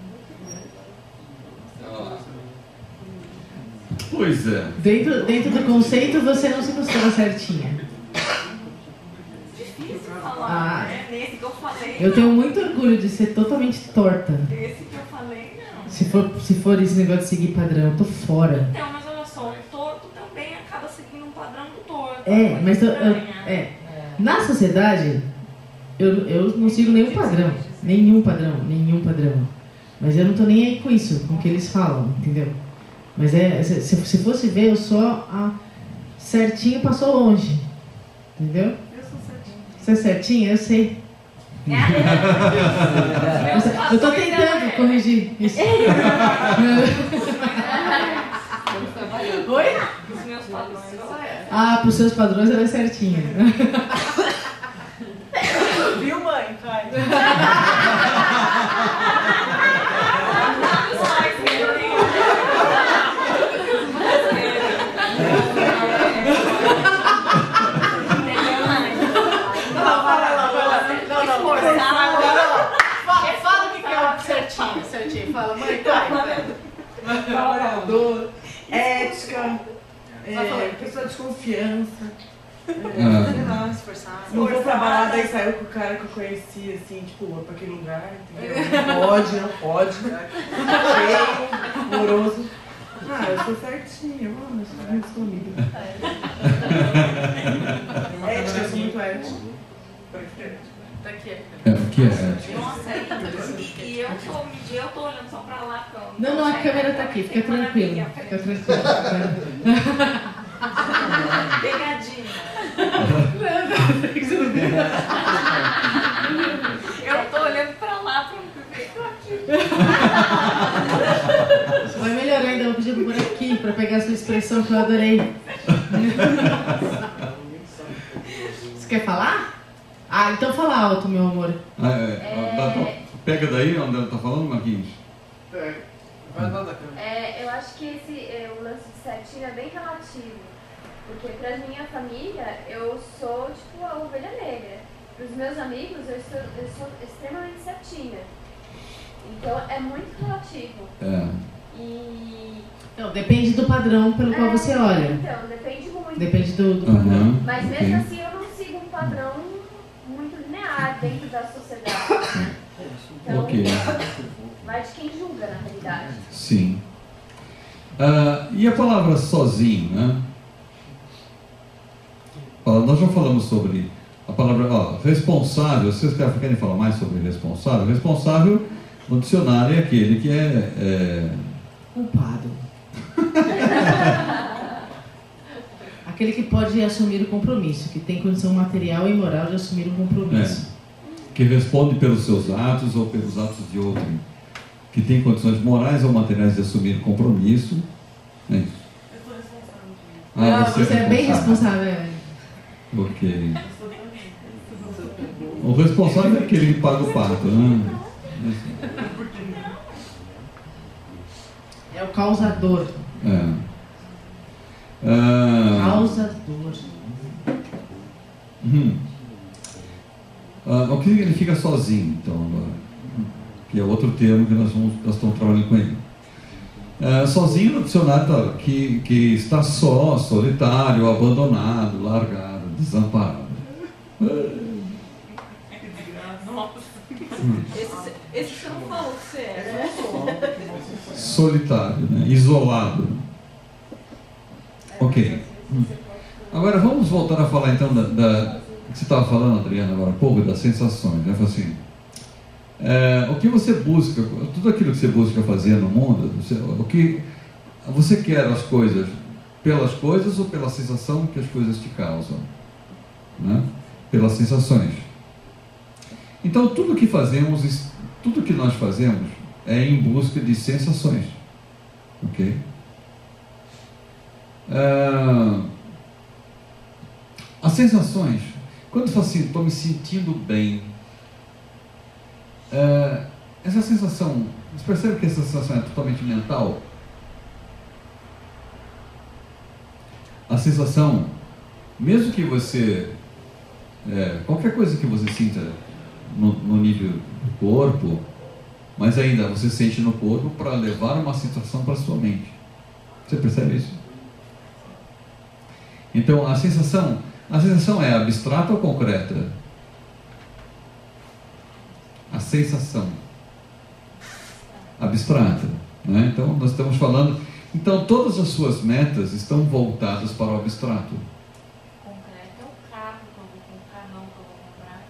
S1: Pois é.
S2: Dentro, dentro do conceito, você não se considera certinha.
S3: Difícil falar,
S2: Ah.
S3: né? Nesse que eu falei.
S2: Eu tenho muito orgulho de ser totalmente torta.
S3: Esse que eu falei, não.
S2: Se for, se for esse negócio de seguir padrão, eu tô fora.
S3: Então, mas olha só, o torto também acaba seguindo um padrão do torto.
S2: É, mas eu, eu-
S3: Estranha.
S2: é. Na sociedade, eu, eu não sigo nenhum padrão. Nenhum padrão, nenhum padrão. Mas eu não tô nem aí com isso, com o que eles falam, entendeu? Mas é, se, se fosse ver, eu sou a certinho passou longe. Entendeu?
S3: Eu sou certinha.
S2: Você é certinha? Eu sei. Eu, eu tô tentando corrigir isso. Oi?
S3: Os meus padrões, ela é.
S2: Ah, pros seus padrões ela é certinha.
S8: Viu, mãe? Vai.
S5: Agora, fala, fala o que que é o certinho, certinho. Fala, mãe, vai.
S8: Trabalhador, ética, é, pessoa de confiança. É,
S1: Ah.
S8: sei lá.
S5: Esforçado.
S8: Não vou pra balada e saiu com o cara que eu conheci, assim, tipo, vou pra aquele lugar, entendeu? Não pode, não pode. Feio, moroso. Ah, eu sou certinha, mano, eu sou muito comigo. Ética, eu sou muito ética.
S5: Tá aqui.
S1: É, o que é?
S7: Nossa, e, e eu tô, um dia eu tô olhando só pra lá. Pra
S2: Não, não, a câmera tá aqui, fica tranquilo. Fica tranquilo.
S7: Pegadinha.
S2: Eu
S7: Eu tô olhando pra lá pra não ver. Tô aqui.
S2: Vai melhorar ainda, eu vou pedir por aqui pra pegar a sua expressão que eu adorei. Você quer falar? Ah, então fala alto, meu amor.
S1: Ah, é, dá- dá- pega daí onde ela tá falando, Marquinhos.
S4: Vai dar da câmera.
S11: É, eu acho que esse, é, o lance de certinho é bem relativo. Porque pra minha família, eu sou tipo a ovelha negra. Pros meus amigos, eu sou, eu sou extremamente certinha. Então é muito relativo.
S1: É.
S11: E.
S2: Não, depende do padrão pelo qual
S11: É,
S2: você olha.
S11: Então, depende muito.
S2: Depende do, do
S1: Aham,
S2: padrão.
S11: Mas
S1: ok.
S11: mesmo assim, eu não sigo um padrão muito linear dentro da sociedade. Né? Então,
S1: Ok.
S11: vai de quem julga, na realidade.
S1: Sim. Ah, e a palavra sozinho, né? Ó, nós já falamos sobre a palavra ó, responsável. Vocês querem falar mais sobre responsável? Responsável, no dicionário, é aquele que é... é...
S2: Culpado. Aquele que pode assumir o compromisso, que tem condição material e moral de assumir o compromisso.
S1: É, que responde pelos seus atos ou pelos atos de outrem, que tem condições morais ou materiais de assumir o compromisso. É isso.
S2: Ah, você é bem responsável. É.
S1: Ok. O responsável é aquele que paga o pato, né?
S2: É o causador.
S1: É. Ah,
S2: Causador.
S1: hum. Ah, o que significa sozinho, então, agora? Que é outro termo que nós, vamos, nós estamos trabalhando com ele. Ah, sozinho no dicionário tá, que, que está só, solitário, abandonado, largado, desamparado.
S3: Esse, esse você não falou que você é.
S1: Solitário, né? Isolado. Ok. Hum. Agora vamos voltar a falar então da, da que você estava falando, Adriana, agora há pouco, das sensações, né? Assim, é, o que você busca, tudo aquilo que você busca fazer no mundo, você, o que você quer as coisas pelas coisas ou pela sensação que as coisas te causam, né? Pelas sensações. Então tudo que fazemos, tudo que nós fazemos é em busca de sensações, ok? Ah, as sensações, quando fala assim, estou me sentindo bem, ah, essa sensação, você percebe que essa sensação é totalmente mental? A sensação, mesmo que você, é, qualquer coisa que você sinta no, no nível do corpo, mas ainda você sente no corpo para levar uma sensação para a sua mente. Você percebe isso? Então, a sensação, a sensação é abstrata ou concreta? A sensação. Abstrata. Né? Então, nós estamos falando... Então, todas as suas metas estão voltadas para o abstrato.
S7: Concreto é o carro que eu vou comprar, não que eu vou comprar.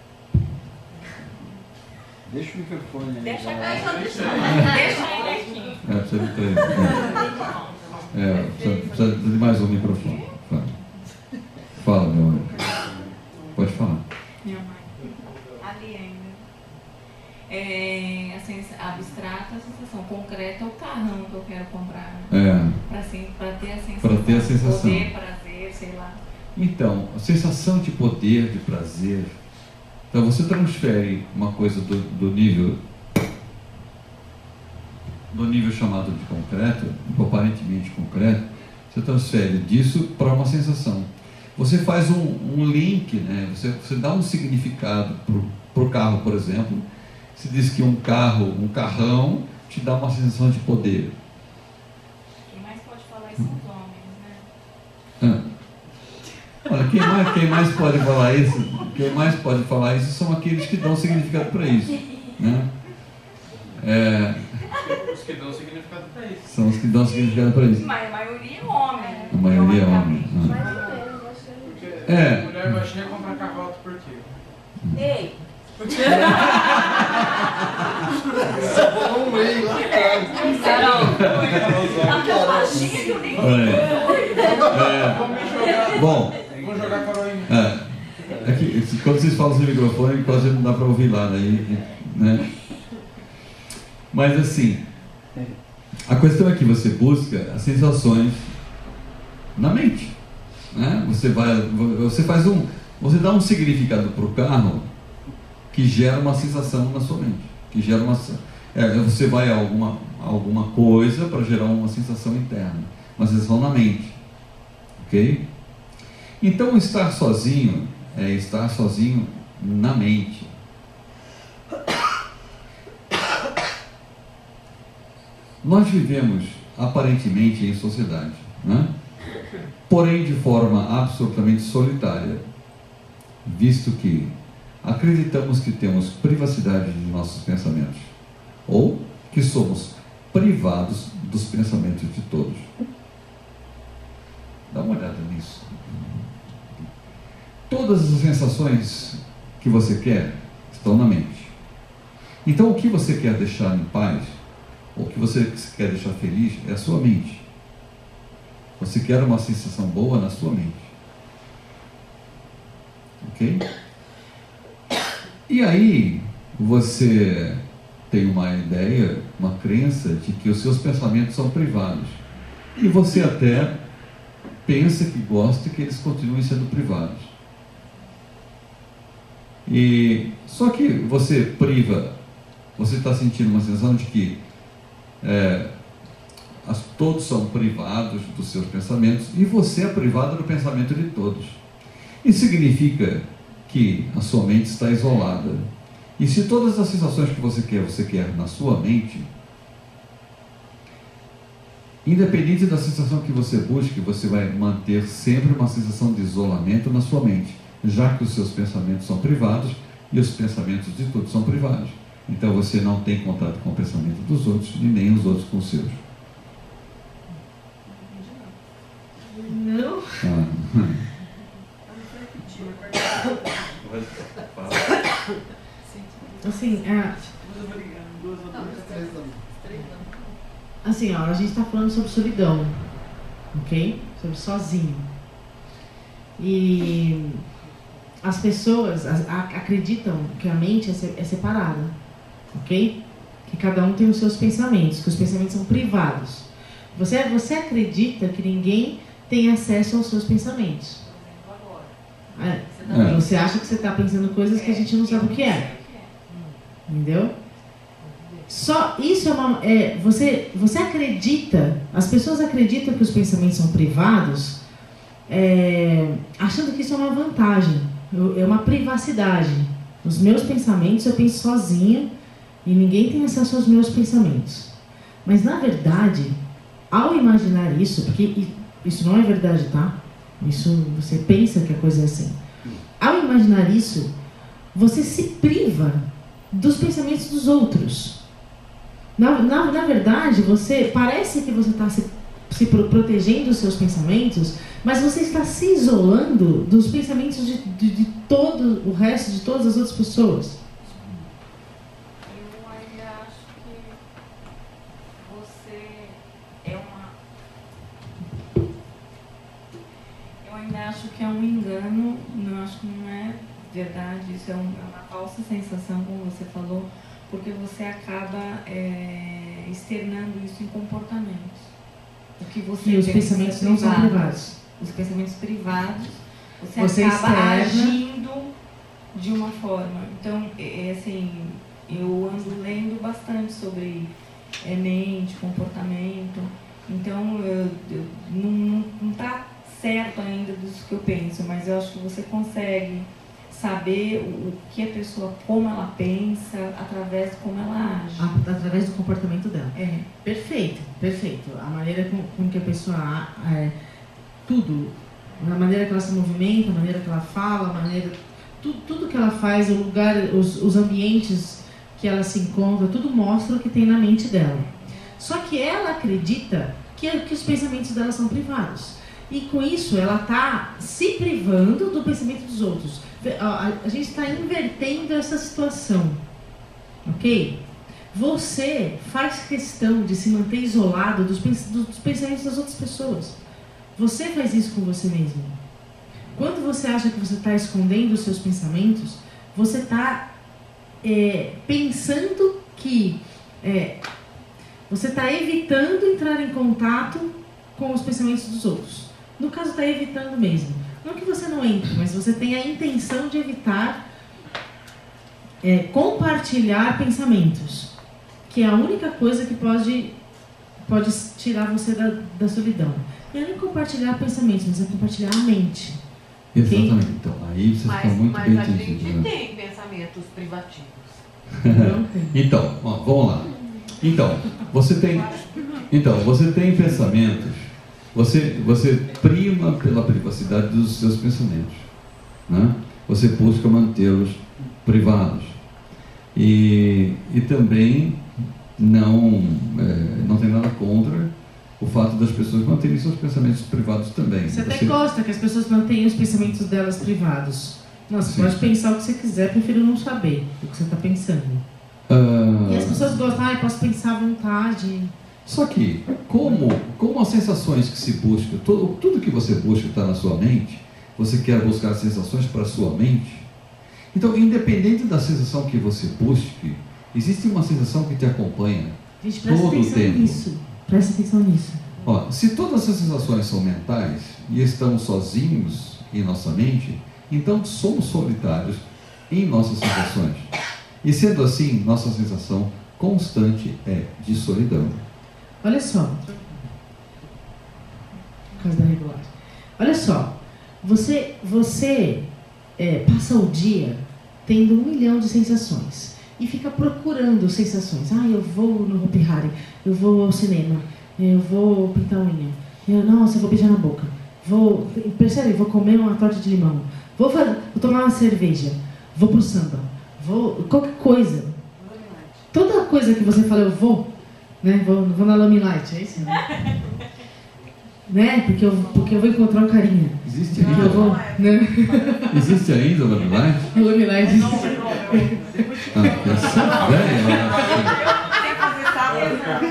S6: Deixa o microfone aí.
S7: Deixa
S6: já.
S7: deixa, deixa ele aqui.
S1: É, precisa de três. É, é precisa, precisa de mais um microfone. Fala, Fala meu amor. Pode falar.
S3: Minha mãe. Ali ainda. É, a sensa, abstrata, a sensação concreta é o carrão que eu quero comprar.
S1: É.
S3: Pra, assim, pra ter a sensação.
S1: Pra ter a sensação.
S3: Poder, prazer, sei lá.
S1: Então, a sensação de poder, de prazer. Então, você transfere uma coisa do, do nível do nível chamado de concreto, aparentemente concreto, você transfere disso para uma sensação. Você faz um, um link, né? você, você dá um significado para para o carro, por exemplo, se diz que um carro, um carrão, te dá uma sensação de poder.
S3: Quem mais pode falar isso são os homens, né?
S1: Ah. Olha, quem mais, quem mais pode falar isso? Quem mais pode falar isso são aqueles que dão significado para isso, né? É,
S4: Os que dão significado para isso.
S1: são os que dão significado para isso.
S3: Mas a maioria é homem.
S1: A maioria é homem.
S4: Porque
S1: É.
S4: mulher baixinha compra carro alto por quê?
S3: Ei!
S6: Só um meio lá atrás.
S3: Carol! A baixinha que eu nem
S1: É. Bom,
S4: Vou jogar Carol em mim.
S1: é, é que, quando vocês falam sem microfone, quase não dá para ouvir lá, né? né? Mas assim, a questão é que você busca as sensações na mente, né? Você vai, você faz um, você dá um significado para o carro que gera uma sensação na sua mente, que gera uma, é, você vai a alguma, alguma coisa para gerar uma sensação interna, uma sensação na mente, ok? Então estar sozinho é estar sozinho na mente. Nós vivemos aparentemente em sociedade, né? Porém de forma absolutamente solitária, visto que acreditamos que temos privacidade de nossos pensamentos, ou que somos privados dos pensamentos de todos. Dá uma olhada nisso. Todas as sensações que você quer estão na mente. Então o que você quer deixar em paz, ou o que você quer deixar feliz, é a sua mente. Você quer uma sensação boa na sua mente. Ok? E aí, você tem uma ideia, uma crença de que os seus pensamentos são privados. E você até pensa que gosta que eles continuem sendo privados. E, só que você priva, você está sentindo uma sensação de que é, as, todos são privados dos seus pensamentos e você é privado do pensamento de todos. Isso significa que a sua mente está isolada. E se todas as sensações que você quer, você quer na sua mente, independente da sensação que você busque, você vai manter sempre uma sensação de isolamento na sua mente, já que os seus pensamentos são privados e os pensamentos de todos são privados. Então você não tem contato com o pensamento dos outros e nem os outros com os seus.
S2: Não.
S1: Ah.
S2: Assim, é, assim, ó, a gente está falando sobre solidão, ok? Sobre sozinho. E as pessoas as, a, acreditam que a mente é, se, é separada, ok? Que cada um tem os seus pensamentos, que os pensamentos são privados. Você, você acredita que ninguém tem acesso aos seus pensamentos. É,
S1: É.
S2: Você acha que você está pensando coisas que a gente não sabe o que é. Entendeu? Só isso é uma. É, você, você acredita, as pessoas acreditam que os pensamentos são privados, é, achando que isso é uma vantagem, é uma privacidade. Os meus pensamentos eu penso sozinho e ninguém tem acesso aos meus pensamentos. Mas na verdade, ao imaginar isso, porque isso não é verdade, tá? Isso você pensa que a coisa é assim. Ao imaginar isso, você se priva dos pensamentos dos outros. Na, na, na verdade, você parece que você está se, se protegendo dos seus pensamentos, mas você está se isolando dos pensamentos de, de, de todo o resto de todas as outras pessoas.
S3: Eu ainda acho que você é uma. Eu ainda acho que é um engano, não acho que não é verdade, isso é, um, é uma falsa sensação, como você falou, porque você acaba é, externando isso em comportamentos. O que você
S2: E os
S3: pensa
S2: pensamentos não são
S3: privado,
S2: privados.
S3: Os pensamentos privados, você,
S2: Você
S3: acaba
S2: externa.
S3: agindo de uma forma. Então, é, assim, eu ando lendo bastante sobre é, mente, comportamento. Então, eu, eu, não está certo ainda disso que eu penso, mas eu acho que você consegue saber o que a pessoa, como ela pensa, através de como ela age.
S2: A- Através do comportamento dela.
S3: É.
S2: Perfeito, perfeito. A maneira com, com que a pessoa... a- é, tudo. A maneira que ela se movimenta, a maneira que ela fala, a maneira... Tudo, tudo que ela faz, o lugar, os, os ambientes que ela se encontra, tudo mostra o que tem na mente dela. Só que ela acredita que, que os pensamentos dela são privados. E com isso ela está se privando do pensamento dos outros. A, a, a gente está invertendo essa situação. Ok? Você faz questão de se manter isolado dos, dos pensamentos das outras pessoas. Você faz isso com você mesmo. Quando você acha que você está escondendo os seus pensamentos, você está é, pensando que é, você está evitando entrar em contato com os pensamentos dos outros. No caso, está evitando mesmo. Não que você não entre, mas você tem a intenção de evitar é, compartilhar pensamentos, que é a única coisa que pode, pode tirar você da, da solidão. Não é nem compartilhar pensamentos, mas é compartilhar a mente.
S1: Exatamente.
S2: Okay?
S1: Então, aí você
S7: Mas,
S1: ficou muito
S7: mas
S1: bem
S7: a
S1: entendido.
S7: gente
S1: Né?
S7: tem pensamentos privativos.
S1: Então, ó, vamos lá. Então, você tem, então, você tem pensamentos, você, você prima pela privacidade dos seus pensamentos, né? Você busca mantê-los privados e, e também não, é, não tem nada contra o fato das pessoas manterem seus pensamentos privados também.
S2: Você até gosta que as pessoas mantenham os pensamentos delas privados. Não, você
S1: Sim.
S2: pode pensar o que você quiser, prefiro não saber o que você está pensando.
S1: Ah,
S2: E as pessoas gostam, ah, eu posso pensar à vontade.
S1: Só que, como, como as sensações que se busca, tudo, tudo que você busca está na sua mente, você quer buscar sensações para a sua mente, então, independente da sensação que você busque, existe uma sensação que te acompanha
S2: Gente, presta
S1: todo o
S2: atenção
S1: tempo.
S2: nisso. Presta atenção nisso.
S1: Ó, se todas as sensações são mentais e estamos sozinhos em nossa mente, então somos solitários em nossas sensações. E sendo assim, nossa sensação constante é de solidão.
S2: Olha só. Por causa da regulagem. Olha só. Você, você é, passa o dia tendo um milhão de sensações e fica procurando sensações. Ah, eu vou no Hopi Hari, eu vou ao cinema, eu vou pintar unha, eu, nossa, eu vou beijar na boca, vou, percebe, vou comer uma torta de limão, vou, fazer, vou tomar uma cerveja, vou pro samba, vou, qualquer coisa. Toda coisa que você fala, eu vou, né? Vou, vou na Lamy Light, é isso? Né? né? Porque, eu, porque eu vou encontrar um carinha.
S1: Existe
S2: Porque
S1: ainda?
S2: eu vou, né?
S1: Existe ainda o Lamy Light?
S2: O Lamy Light existe.
S1: Ah, essa velha,
S7: Sem fazer sábado.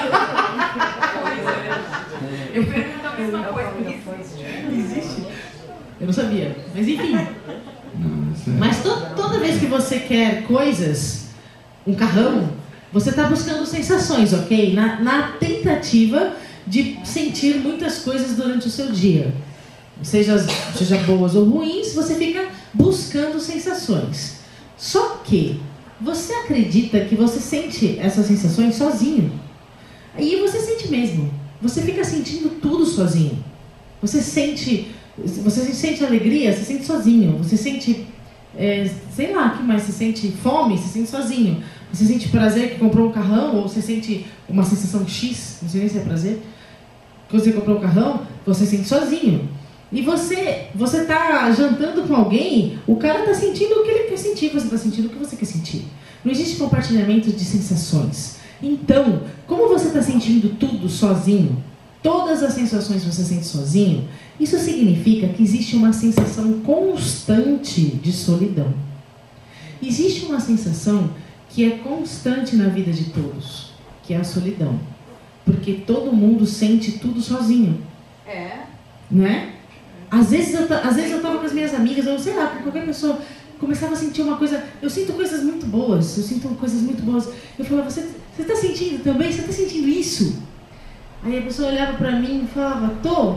S7: Eu pergunto a mesma coisa.
S2: Existe? Eu não sabia. Mas enfim.
S1: não, isso é...
S2: Mas to, toda vez que você quer coisas, um carrão, você está buscando sensações, ok? Na, na tentativa de sentir muitas coisas durante o seu dia. Seja, seja boas ou ruins, você fica buscando sensações. Só que você acredita que você sente essas sensações sozinho. E você sente mesmo. Você fica sentindo tudo sozinho. Você sente, você sente alegria, você sente sozinho. Você sente, é, sei lá, o que mais? Você sente fome, você sente sozinho. Você sente prazer que comprou um carrão, ou você sente uma sensação X, não sei nem se é prazer. Quando você comprou um carrão, você sente sozinho. E você você tá jantando com alguém, o cara tá sentindo o que ele quer sentir, você tá sentindo o que você quer sentir. Não existe compartilhamento de sensações. Então, como você está sentindo tudo sozinho, todas as sensações você sente sozinho, isso significa que existe uma sensação constante de solidão. Existe uma sensação que é constante na vida de todos, que é a solidão. Porque todo mundo sente tudo sozinho.
S7: É.
S2: Né? Às vezes eu, às vezes eu tava com as minhas amigas, ou sei lá, com qualquer pessoa, começava a sentir uma coisa, eu sinto coisas muito boas, eu sinto coisas muito boas. Eu falava, você, você tá sentindo também? Você tá sentindo isso? Aí a pessoa olhava pra mim e falava, tô.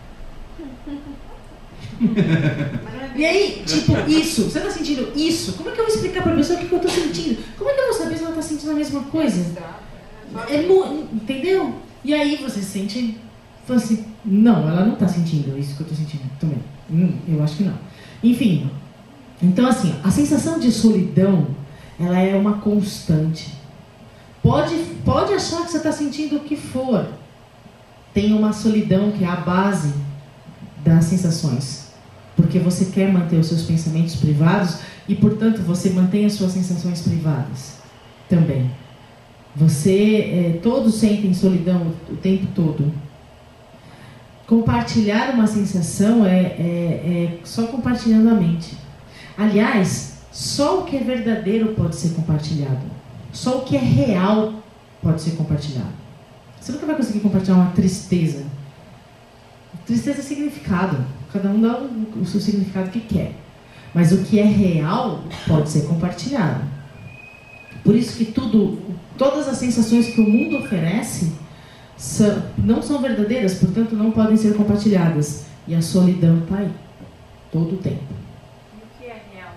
S2: E aí, tipo, isso, você tá sentindo isso? Como é que eu vou explicar pra pessoa o que eu tô sentindo? Como é que eu vou saber se ela tá sentindo a mesma coisa? É, entendeu? E aí você sente, fala assim, não, ela não tá sentindo isso que eu tô sentindo também. Hum, eu acho que não. Enfim, Então, assim, a sensação de solidão, ela é uma constante. Pode, pode achar que você está sentindo o que for. Tem uma solidão que é a base das sensações. Porque você quer manter os seus pensamentos privados e, portanto, você mantém as suas sensações privadas também. Você, é, todos sentem solidão o tempo todo. Compartilhar uma sensação é, é, é só compartilhando a mente. Aliás, só o que é verdadeiro pode ser compartilhado. Só o que é real pode ser compartilhado. Você nunca vai conseguir compartilhar uma tristeza. Tristeza é significado. Cada um dá o, o seu significado que quer. Mas o que é real pode ser compartilhado. Por isso que tudo, todas as sensações que o mundo oferece são, não são verdadeiras, portanto não podem ser compartilhadas. E a solidão está aí, todo o tempo.
S7: E o que é real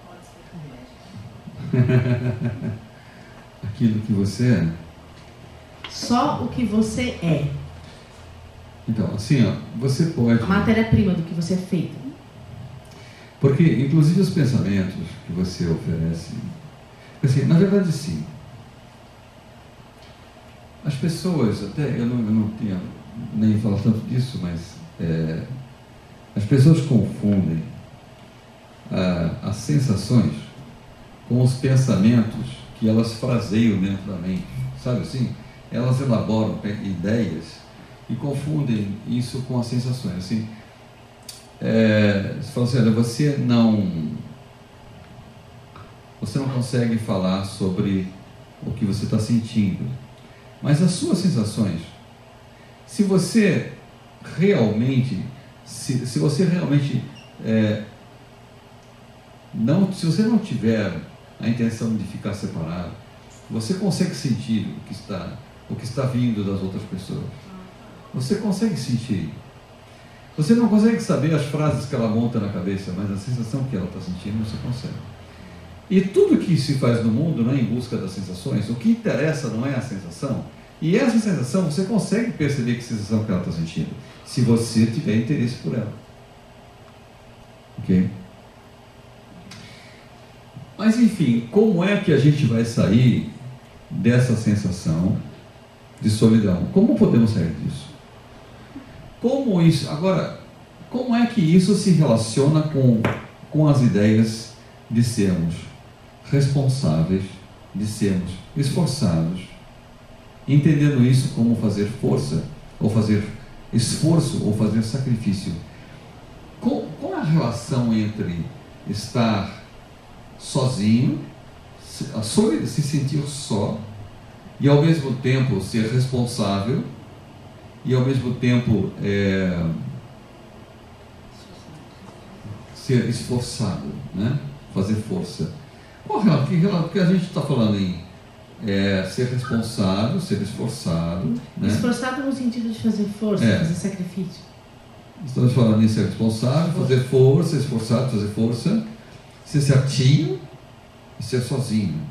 S7: e pode ser compartilhado?
S1: Aquilo que você é.
S2: Só o que você é.
S1: Então, assim, ó, você pode...
S2: A matéria-prima do que você é feito.
S1: Porque, inclusive, os pensamentos que você oferece... Assim, na verdade, sim. As pessoas, até eu não, eu não tinha nem falado tanto disso, mas é, as pessoas confundem ah, as sensações com os pensamentos que elas fraseiam dentro da mente. Sabe assim? Elas elaboram ideias e confundem isso com as sensações. Assim, é, você fala assim, olha, você não... Você não consegue falar sobre o que você está sentindo. Mas as suas sensações, se você realmente, se, se você realmente, é, não, se você não tiver a intenção de ficar separado, você consegue sentir o que está, o que está vindo das outras pessoas. Você consegue sentir. Você não consegue saber as frases que ela monta na cabeça, mas a sensação que ela está sentindo, você consegue. E tudo que se faz no mundo não é em busca das sensações. O que interessa não é a sensação. E essa sensação, você consegue perceber que sensação que ela está sentindo, se você tiver interesse por ela. Ok? Mas, enfim, como é que a gente vai sair dessa sensação de solidão? Como podemos sair disso? Como isso... Agora, como é que isso se relaciona com, com as ideias de sermos responsáveis, de sermos esforçados, entendendo isso como fazer força, ou fazer esforço, ou fazer sacrifício? Qual, qual é a relação entre estar sozinho, se, se sentir só, e ao mesmo tempo ser responsável, e ao mesmo tempo é, ser esforçado, né? Fazer força? Qual é que, que a gente está falando em é, ser responsável, ser esforçado, né?
S2: Esforçado no sentido de fazer força,
S1: é.
S2: fazer sacrifício.
S1: Estamos falando em ser responsável, fazer força, esforçado, fazer força, ser certinho e ser sozinho.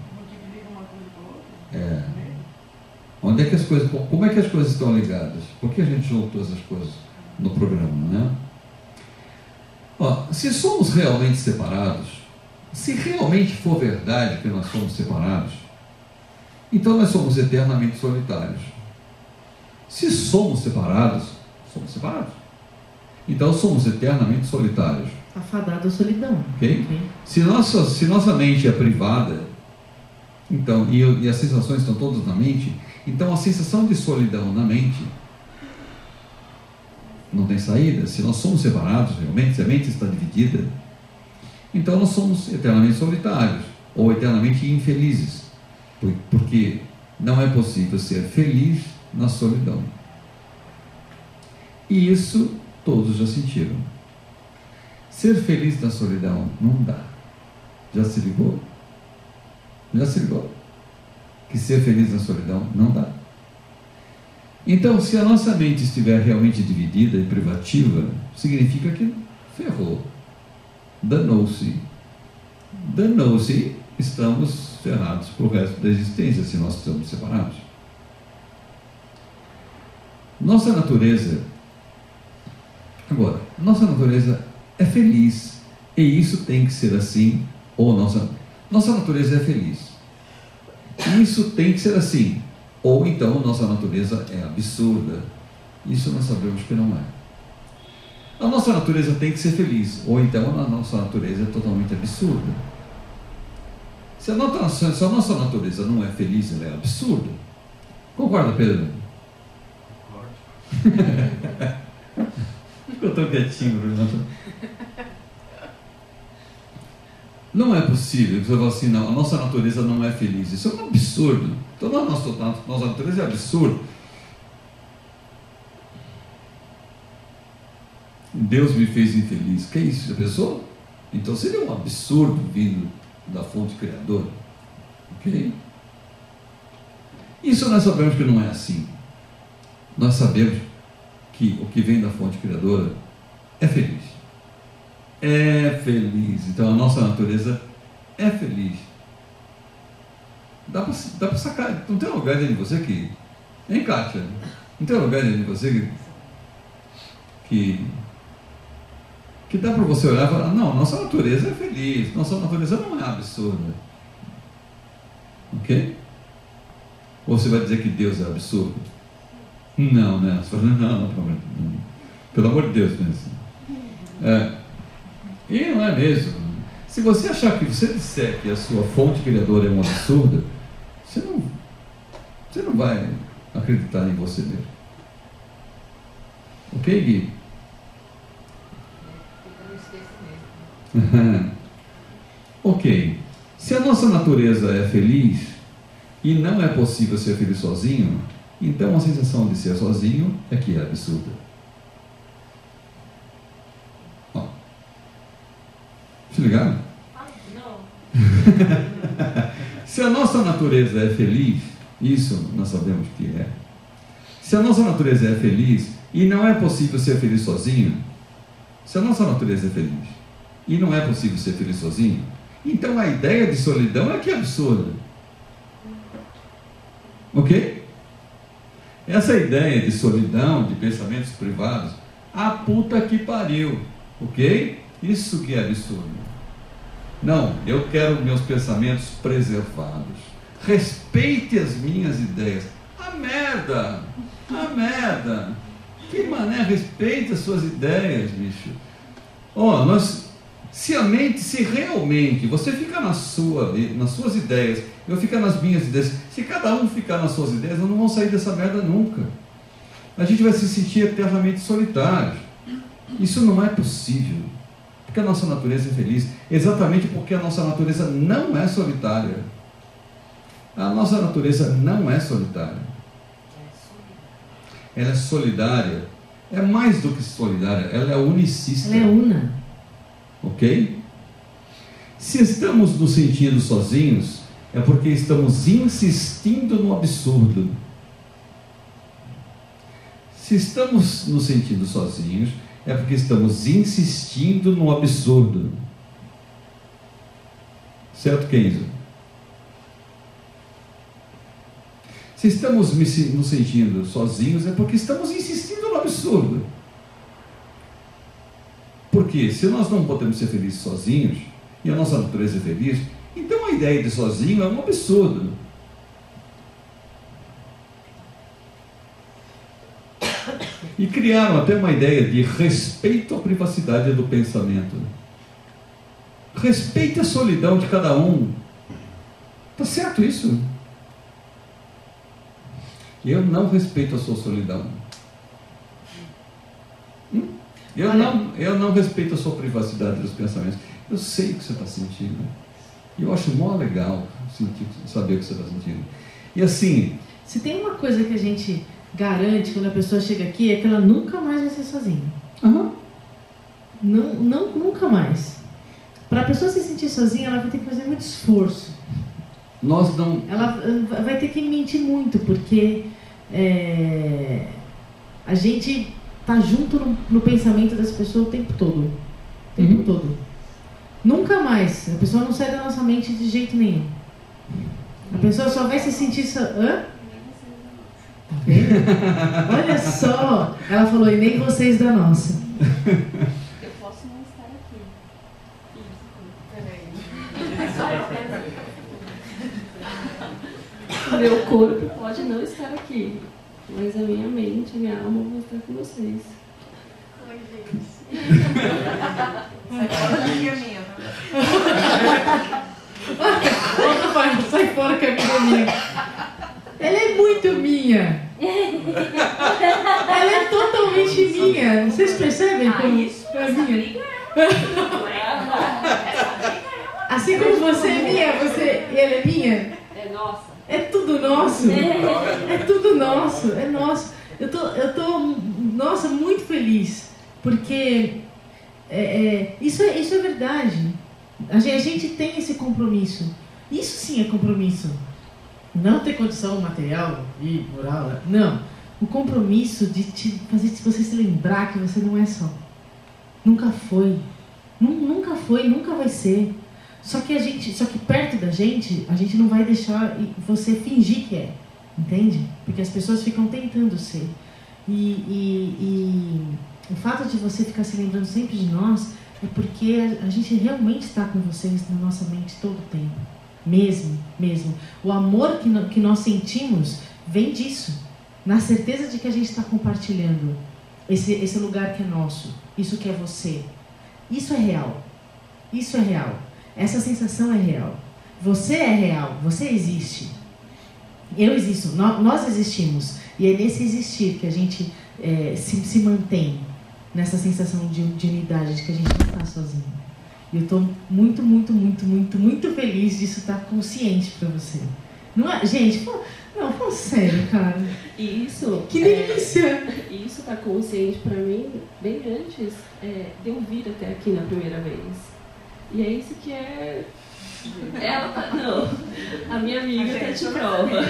S1: É. Onde é que as coisas, como é que as coisas estão ligadas? Por que a gente juntou essas coisas no programa, né? Ó, se somos realmente separados, se realmente for verdade que nós somos separados, então nós somos eternamente solitários. Se somos separados, somos separados. Então somos eternamente solitários.
S2: Afadado à solidão.
S1: Okay? Okay. Se, nossa, se nossa mente é privada, então, e, e as sensações estão todas na mente, então a sensação de solidão na mente não tem saída. Se nós somos separados realmente, se a mente está dividida, então nós somos eternamente solitários ou eternamente infelizes, porque não é possível ser feliz na solidão. E isso todos já sentiram. Ser feliz na solidão não dá. Já se ligou? Já se ligou? Que ser feliz na solidão não dá. Então, se a nossa mente estiver realmente dividida e privativa, significa que ferrou. Danou-se. Danou-se, estamos ferrados para o resto da existência se nós estamos separados. Nossa natureza, agora, nossa natureza é feliz E isso tem que ser assim, ou nossa, nossa natureza é feliz. Isso tem que ser assim, ou então nossa natureza é absurda. Isso nós sabemos que não é. A nossa natureza tem que ser feliz, ou então a nossa natureza é totalmente absurda. Se a nossa, se a nossa natureza não é feliz, ela é absurda. Concorda, Pedro? Concordo. Ficou tão quietinho, Bruno. Não é possível que você fale assim, não, a nossa natureza não é feliz. Isso é um absurdo. Então a nossa, a nossa natureza é absurda. Deus me fez infeliz. Que é isso? Já pensou? Então seria um absurdo vindo da fonte criadora. Ok? Isso nós sabemos que não é assim. Nós sabemos que o que vem da fonte criadora é feliz. É feliz. Então a nossa natureza é feliz. Dá para sacar. Não tem um lugar dentro de você que... Hein, Kátia? Não tem um lugar dentro de você que... Que, que dá para você olhar e falar, não, nossa natureza é feliz. Nossa natureza não é absurda. Ok? Ou você vai dizer que Deus é absurdo? Não, né? Você fala, não, não, não, não. Pelo amor de Deus, né? É. E não é mesmo. Se você achar que você disser que a sua fonte criadora é uma absurda, você não, você não vai acreditar em você mesmo. Ok, Gui? Ok. Se a nossa natureza é feliz e não é possível ser feliz sozinho, então a sensação de ser sozinho é que é absurda. Ó. Se ligaram? Se a nossa natureza é feliz, isso nós sabemos que é. Se a nossa natureza é feliz e não é possível ser feliz sozinho, se a nossa natureza é feliz e não é possível ser feliz sozinho, então a ideia de solidão é que é absurda. Ok? Essa ideia de solidão, de pensamentos privados, a puta que pariu. Ok? Isso que é absurdo. Não, eu quero meus pensamentos preservados. Respeite as minhas ideias. A merda! A merda! Que mané, respeite as suas ideias, bicho. Ó, oh, nós... Se a mente, se realmente você fica na sua, nas suas ideias, eu ficar nas minhas ideias, se cada um ficar nas suas ideias, nós não vamos sair dessa merda nunca. A gente vai se sentir eternamente solitário. Isso não é possível. Porque a nossa natureza é feliz, exatamente porque a nossa natureza não é solitária. A nossa natureza não é solitária. Ela é solidária. É mais do que solidária, ela é unicista.
S2: Ela é una.
S1: Ok? Se estamos nos sentindo sozinhos, é porque estamos insistindo no absurdo. Se estamos nos sentindo sozinhos, é porque estamos insistindo no absurdo. Certo, Kenzo? Se estamos nos sentindo sozinhos, é porque estamos insistindo no absurdo. Porque se nós não podemos ser felizes sozinhos, e a nossa natureza é feliz, então a ideia de sozinho é um absurdo. E criaram até uma ideia de respeito à privacidade do pensamento. Respeite a solidão de cada um. Está certo isso? Eu não respeito a sua solidão. Hum? Eu, não, eu não respeito a sua privacidade dos pensamentos. Eu sei o que você está sentindo. E eu acho mó legal sentir, saber o que você está sentindo. E assim...
S2: Se tem uma coisa que a gente garante quando a pessoa chega aqui, é que ela nunca mais vai ser sozinha.
S1: Uhum.
S2: Não, não, nunca mais. Para a pessoa se sentir sozinha, ela vai ter que fazer muito esforço.
S1: Nós não...
S2: Ela vai ter que mentir muito, porque é, a gente... está junto no, no pensamento das pessoas o tempo todo. O tempo uhum. todo. Nunca mais. A pessoa não sai da nossa mente de jeito nenhum. A pessoa só vai se sentir... So... Hã? Olha só. Ela falou, e nem vocês da nossa.
S11: Eu posso não estar aqui.
S12: O meu corpo pode não estar aqui, mas a minha mente, a minha alma vai estar com vocês.
S5: Ai, gente.
S7: Sai fora daqui, a minha.
S2: Outra parte, sai fora que a minha é minha. Ela é muito minha. Ela é totalmente minha. Vocês percebem como
S7: isso,
S2: é minha? Assim como você é minha, você e ela é minha.
S7: É nossa.
S2: É tudo nosso. É tudo nosso. É nosso. Eu tô, eu tô, nossa, muito feliz. Porque é, é, isso, é, isso é verdade. A gente, a gente tem esse compromisso. Isso sim é compromisso. Não ter condição material e moral. Não. O compromisso de te fazer você se lembrar que você não é só. Nunca foi. Nunca foi, nunca vai ser. Só que a gente, só que perto da gente, a gente não vai deixar você fingir que é. Entende? Porque as pessoas ficam tentando ser. E, e, e o fato de você ficar se lembrando sempre de nós é porque a gente realmente está com vocês na nossa mente todo o tempo. Mesmo, mesmo. O amor que, no, que nós sentimos vem disso. Na certeza de que a gente está compartilhando esse, esse lugar que é nosso. Isso que é você. Isso é real. Isso é real. Essa sensação é real. Você é real. Você existe. Eu existo. Nós, nós existimos. E é nesse existir que a gente é, se, se mantém nessa sensação de, de unidade, de que a gente não está sozinho. E eu estou muito, muito, muito, muito, muito feliz disso estar consciente para você. Não é? Gente, pô, não, fala sério, cara.
S12: Isso.
S2: Que delícia!
S12: É, isso tá consciente para mim bem antes é, de eu vir até aqui na primeira vez. E é isso que é. Ela tá. Não. A minha amiga tá de prova.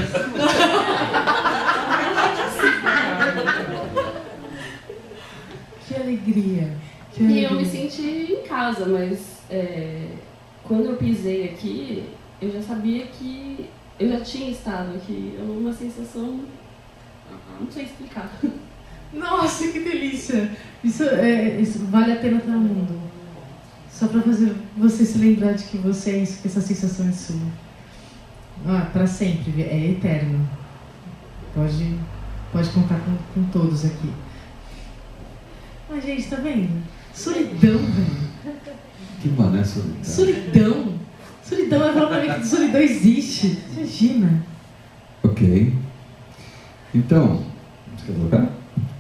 S2: Que alegria. Que
S12: E
S2: alegria.
S12: eu me senti em casa, mas é, quando eu pisei aqui, eu já sabia que eu já tinha estado aqui. É uma sensação. Não sei explicar.
S2: Nossa, que delícia! Isso, é, isso vale a pena para o mundo. Só para fazer você se lembrar de que você é isso, que essa sensação é sua. Ah, para sempre, é eterno. Pode, pode contar com, com todos aqui. Mas, gente, tá vendo? Solidão, velho.
S1: Que mané solidão.
S2: Solidão. Solidão é falar pra mim que solidão existe. Imagina.
S1: Ok. Então, você quer colocar?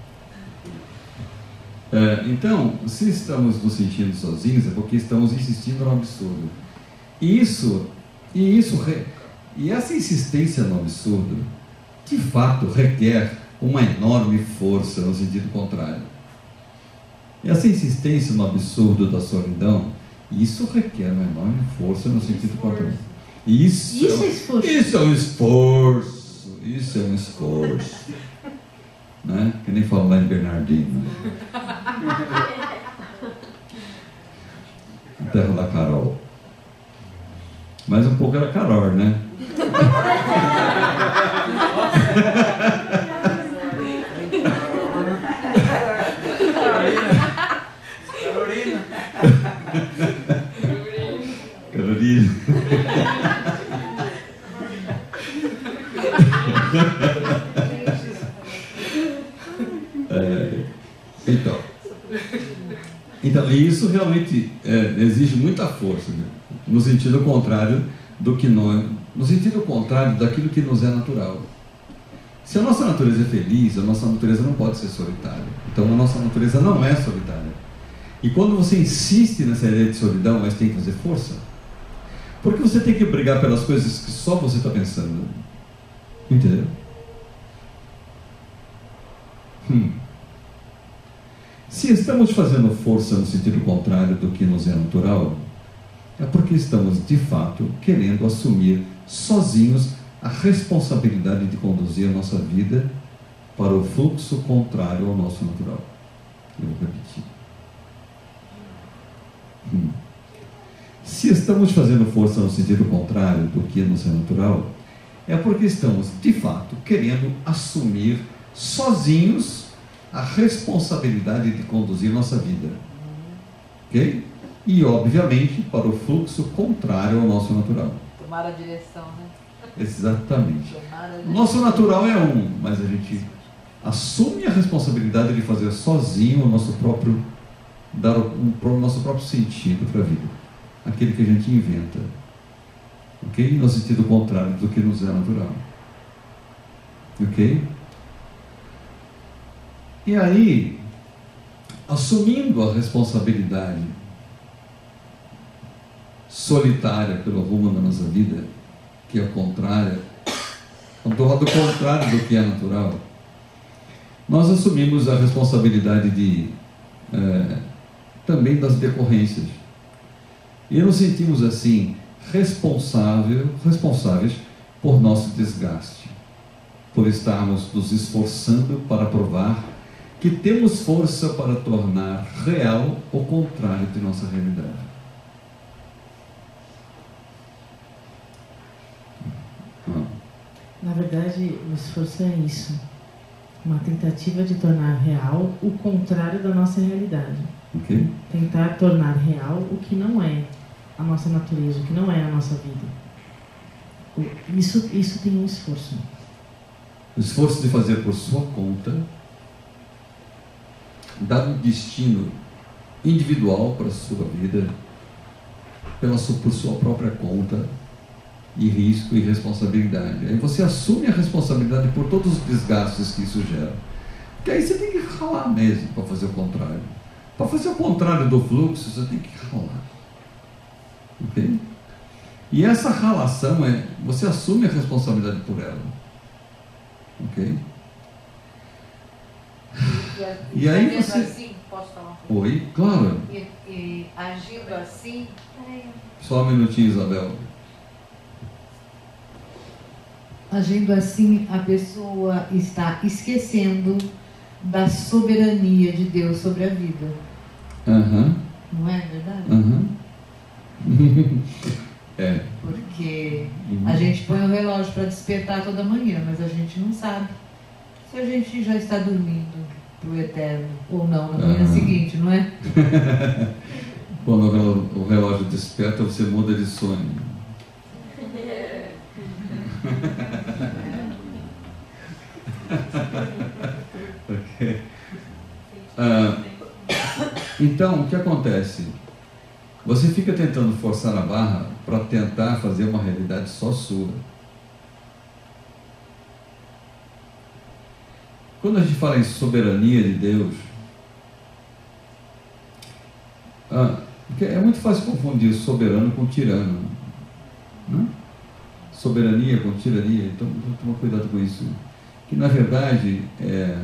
S1: É, então, se estamos nos sentindo sozinhos, é porque estamos insistindo no absurdo. E isso, e isso, e essa insistência no absurdo, de fato, requer uma enorme força no sentido contrário. E essa insistência no absurdo da solidão, isso requer uma enorme força no sentido contrário. Isso,
S2: Isso é esforço.
S1: Isso é um esforço. Isso é um esforço. Né? Que nem falo lá em Bernardino. A terra da Carol. Mais um pouco era Carol, né?
S4: Carolina.
S1: Carolina. É, então, então, e isso realmente é, exige muita força, né? No sentido contrário do que nós, no sentido contrário daquilo que nos é natural. Se a nossa natureza é feliz, a nossa natureza não pode ser solitária. Então a nossa natureza não é solitária. E quando você insiste nessa ideia de solidão, mas tem que fazer força, porque você tem que brigar pelas coisas que só você está pensando. Entendeu? Hum. Se estamos fazendo força no sentido contrário do que nos é natural, é porque estamos, de fato, querendo assumir sozinhos a responsabilidade de conduzir a nossa vida para o fluxo contrário ao nosso natural. Eu vou repetir. Hum. Se estamos fazendo força no sentido contrário do que nos é natural, é porque estamos, de fato, querendo assumir sozinhos a responsabilidade de conduzir nossa vida. Ok? E, obviamente, para o fluxo contrário ao nosso natural.
S7: Tomar a direção, né?
S1: Exatamente. O nosso natural é um, mas a gente assume a responsabilidade de fazer sozinho o nosso próprio, dar o, o nosso próprio sentido para a vida. Aquele que a gente inventa. Ok? No sentido contrário do que nos é natural. Ok? E aí, assumindo a responsabilidade solitária pelo rumo da nossa vida, que é contrária, do lado contrário do que é natural, nós assumimos a responsabilidade de é, também das decorrências. E nos sentimos assim responsável, responsáveis por nosso desgaste, por estarmos nos esforçando para provar que temos força para tornar real o contrário de nossa realidade.
S2: Na verdade, o esforço é isso. Uma tentativa de tornar real o contrário da nossa realidade.
S1: Okay.
S2: Tentar tornar real o que não é a nossa natureza, o que não é a nossa vida. Isso, isso tem um esforço.
S1: O esforço de fazer por sua conta, dar um destino individual para a sua vida, pela sua, por sua própria conta, e risco e responsabilidade. Aí você assume a responsabilidade por todos os desgastes que isso gera. Porque aí você tem que ralar mesmo para fazer o contrário. Para fazer o contrário do fluxo, você tem que ralar. Ok? E essa ralação é, você assume a responsabilidade por ela. Ok?
S7: E,
S1: e aí você...
S7: assim, posso falar um pouco?
S1: Oi, claro.
S7: E, e agindo assim...
S1: Só um minutinho, Isabel.
S13: Agindo assim, a pessoa está esquecendo da soberania de Deus sobre a vida.
S1: Uhum.
S13: Não é verdade?
S1: Uhum. É.
S13: Porque
S1: uhum.
S13: a gente põe o relógio para despertar toda manhã, mas a gente não sabe se a gente já está dormindo para o eterno ou não na manhã uhum. seguinte, não é?
S1: Quando o relógio desperta, você muda de sono. Okay. Ah, então, o que acontece? Você fica tentando forçar a barra para tentar fazer uma realidade só sua. Quando a gente fala em soberania de Deus, ah, é muito fácil confundir soberano com tirano, né? Soberania com tirania, então toma cuidado com isso. Que na verdade é.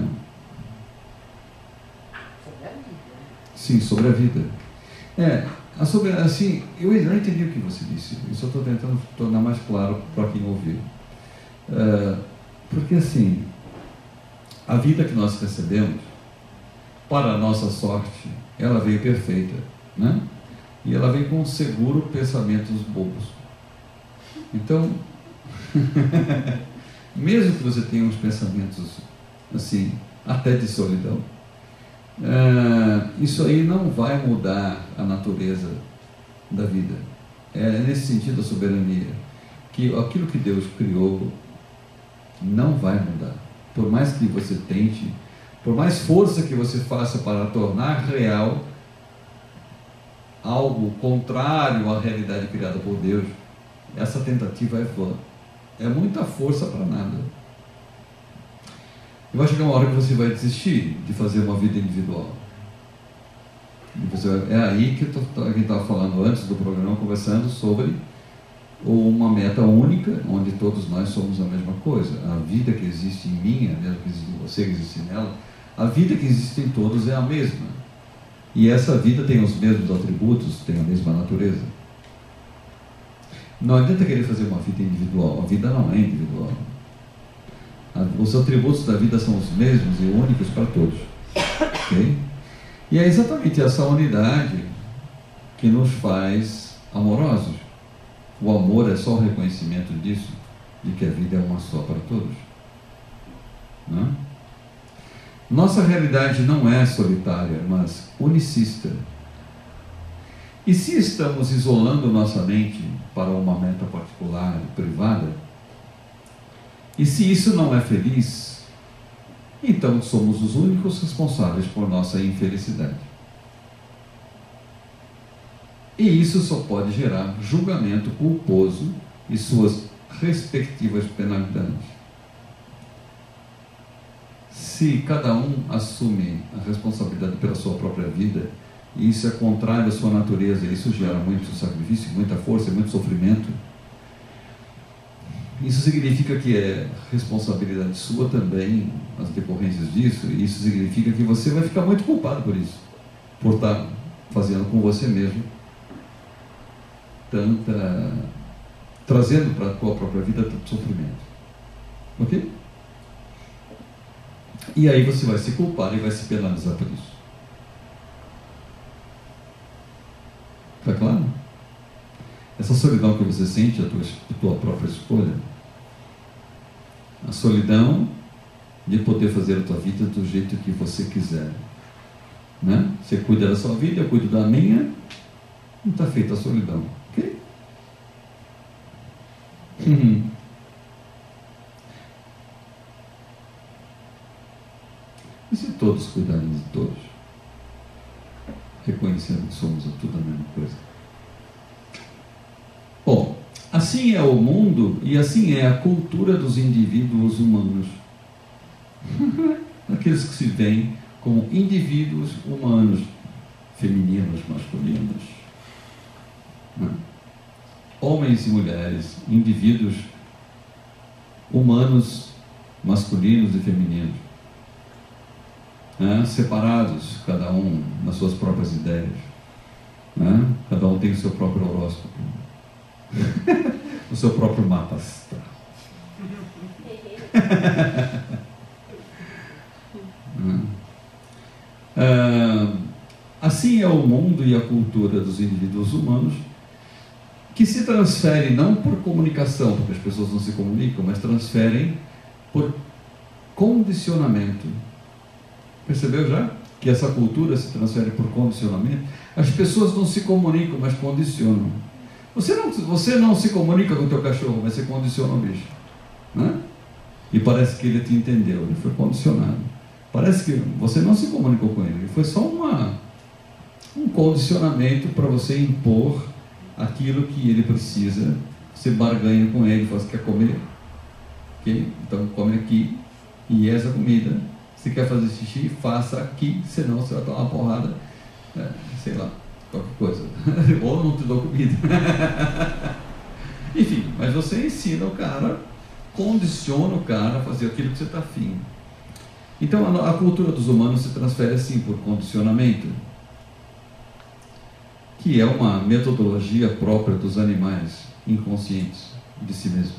S7: Sobre a vida.
S1: Sim, sobre a vida. É, a soberania, assim, eu não entendi o que você disse, eu só estou tentando tornar mais claro para quem ouviu. É, porque assim, a vida que nós recebemos, para a nossa sorte, ela veio perfeita, né? E ela vem com seguro pensamentos bobos. Então, mesmo que você tenha uns pensamentos assim, até de solidão, uh, isso aí não vai mudar a natureza da vida. É nesse sentido a soberania, que aquilo que Deus criou não vai mudar. Por mais que você tente, por mais força que você faça para tornar real algo contrário à realidade criada por Deus, essa tentativa é vã. É muita força para nada. E vai chegar uma hora que você vai desistir de fazer uma vida individual. Você, é aí que a gente estava falando antes do programa, conversando sobre uma meta única, onde todos nós somos a mesma coisa. A vida que existe em mim, a mesma que existe em você, que existe nela, a vida que existe em todos é a mesma. E essa vida tem os mesmos atributos, tem a mesma natureza. Não adianta querer fazer uma vida individual. A vida não é individual. Os atributos da vida são os mesmos e únicos para todos. Okay? E é exatamente essa unidade que nos faz amorosos. O amor é só o reconhecimento disso, de que a vida é uma só para todos. Não? Nossa realidade não é solitária, mas unicista. E se estamos isolando nossa mente para uma meta particular, E se isso não é feliz, então somos os únicos responsáveis por nossa infelicidade. E isso só pode gerar julgamento culposo e suas respectivas penalidades. Se cada um assume a responsabilidade pela sua própria vida, e isso é contrário à sua natureza, isso gera muito sacrifício, muita força, muito sofrimento, isso significa que é responsabilidade sua também, as decorrências disso, e isso significa que você vai ficar muito culpado por isso, por estar fazendo com você mesmo tanta, trazendo para a tua própria vida tanto sofrimento. Ok? E aí você vai se culpar e vai se penalizar por isso. Está claro? Essa solidão que você sente, a tua, a tua própria escolha, a solidão de poder fazer a tua vida do jeito que você quiser, né? Você cuida da sua vida, eu cuido da minha, não está feita a solidão, ok? Uhum. E se todos cuidarem de todos, reconhecendo que somos tudo a mesma coisa? Bom, assim é o mundo e assim é a cultura dos indivíduos humanos. Aqueles que se veem como indivíduos humanos, femininos, masculinos, né? Homens e mulheres, indivíduos humanos, masculinos e femininos, né? Separados, cada um nas suas próprias ideias, né? Cada um tem o seu próprio horóscopo, o seu próprio mapa astral. ah, assim é o mundo e a cultura dos indivíduos humanos, que se transferem não por comunicação, porque as pessoas não se comunicam, mas transferem por condicionamento. Percebeu já? Que essa cultura se transfere por condicionamento. As pessoas não se comunicam, mas condicionam. Você não, você não se comunica com o teu cachorro, mas você condiciona o bicho, né? E parece que ele te entendeu, ele foi condicionado. Parece que você não se comunicou com ele, foi só uma, um condicionamento para você impor aquilo que ele precisa. Você barganha com ele, fala, você quer comer? Okay? Então come aqui, e essa comida, se quer fazer xixi, faça aqui, senão você vai tomar uma porrada, é, sei lá, qualquer coisa, ou não te dou comida. Enfim, mas você ensina o cara, condiciona o cara a fazer aquilo que você está afim. Então a, a cultura dos humanos se transfere assim por condicionamento, que é uma metodologia própria dos animais inconscientes de si mesmos.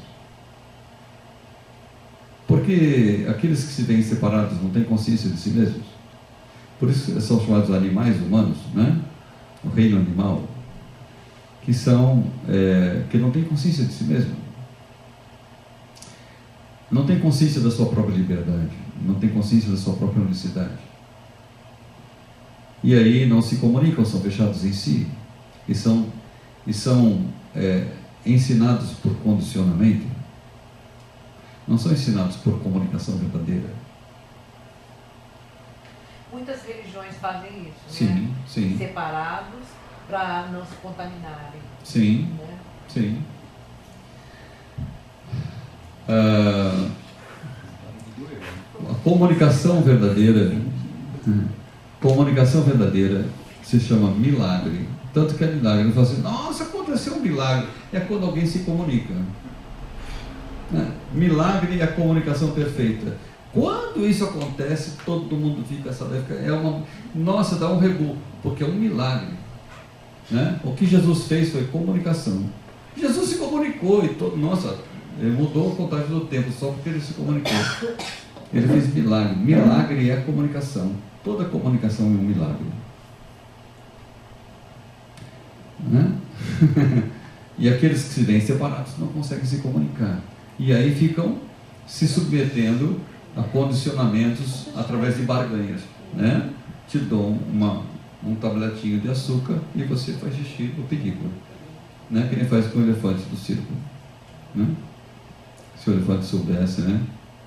S1: Porque aqueles que se veem separados não têm consciência de si mesmos. Por isso são chamados animais humanos, né? O reino animal, que são é, que não têm consciência de si mesmo, não tem consciência da sua própria liberdade, não tem consciência da sua própria unicidade, e aí não se comunicam, são fechados em si e são, e são é, ensinados por condicionamento, não são ensinados por comunicação verdadeira.
S7: Muitas religiões fazem isso,
S1: sim,
S7: né?
S1: Sim.
S7: Separados para não se contaminarem.
S1: Sim,
S7: né?
S1: Sim. Ah, a comunicação verdadeira, comunicação verdadeira se chama milagre. Tanto que é milagre. Ele fala assim, nossa, aconteceu um milagre. É quando alguém se comunica. Milagre é a comunicação perfeita. Quando isso acontece, todo mundo fica, sabe, é uma, nossa, dá um rebu, porque é um milagre, né? O que Jesus fez foi comunicação. Jesus se comunicou e todo, nossa, ele mudou a contagem do tempo só porque ele se comunicou. Ele fez milagre. Milagre é a comunicação. Toda comunicação é um milagre, né? E aqueles que se veem separados não conseguem se comunicar. E aí ficam se submetendo a condicionamentos através de barganhas, né? Te dou uma, um tabletinho de açúcar e você faz xixi no pedico, né? Que nem faz com o elefante do circo, né? Se o elefante soubesse, né?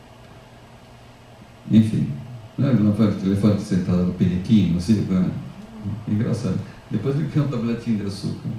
S1: Enfim, né? O elefante, o elefante sentado no periquinho, assim, né? Engraçado. Depois ele quer um tabletinho de açúcar.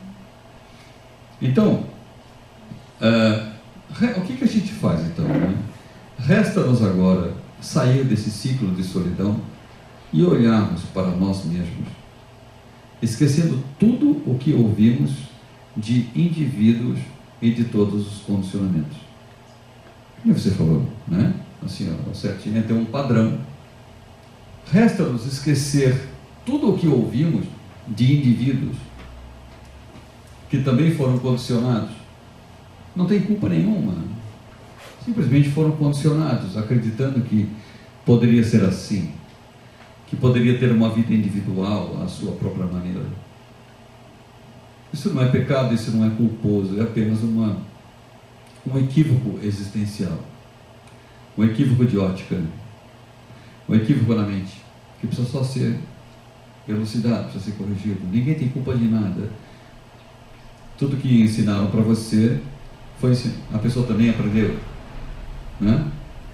S1: Então, uh, o que, que a gente faz então? Né? Resta-nos agora sair desse ciclo de solidão e olharmos para nós mesmos, esquecendo tudo o que ouvimos de indivíduos e de todos os condicionamentos. Como você falou, né? Assim, ó, certinho, tem um padrão. Resta-nos esquecer tudo o que ouvimos de indivíduos que também foram condicionados. Não tem culpa nenhuma. Simplesmente foram condicionados, acreditando que poderia ser assim, que poderia ter uma vida individual à sua própria maneira. Isso não é pecado, isso não é culposo, é apenas uma, um equívoco existencial, um equívoco de ótica, um equívoco na mente, que precisa só ser elucidado, precisa ser corrigido. Ninguém tem culpa de nada. Tudo que ensinaram para você foi a pessoa também aprendeu, né?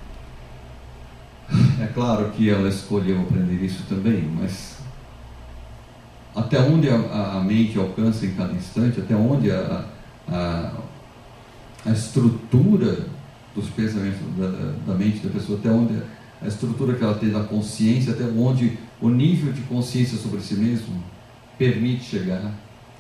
S1: É claro que ela escolheu aprender isso também, mas até onde a, a mente alcança em cada instante, até onde a, a, a estrutura dos pensamentos da, da mente da pessoa, até onde a estrutura que ela tem da consciência, até onde o nível de consciência sobre si mesmo permite chegar.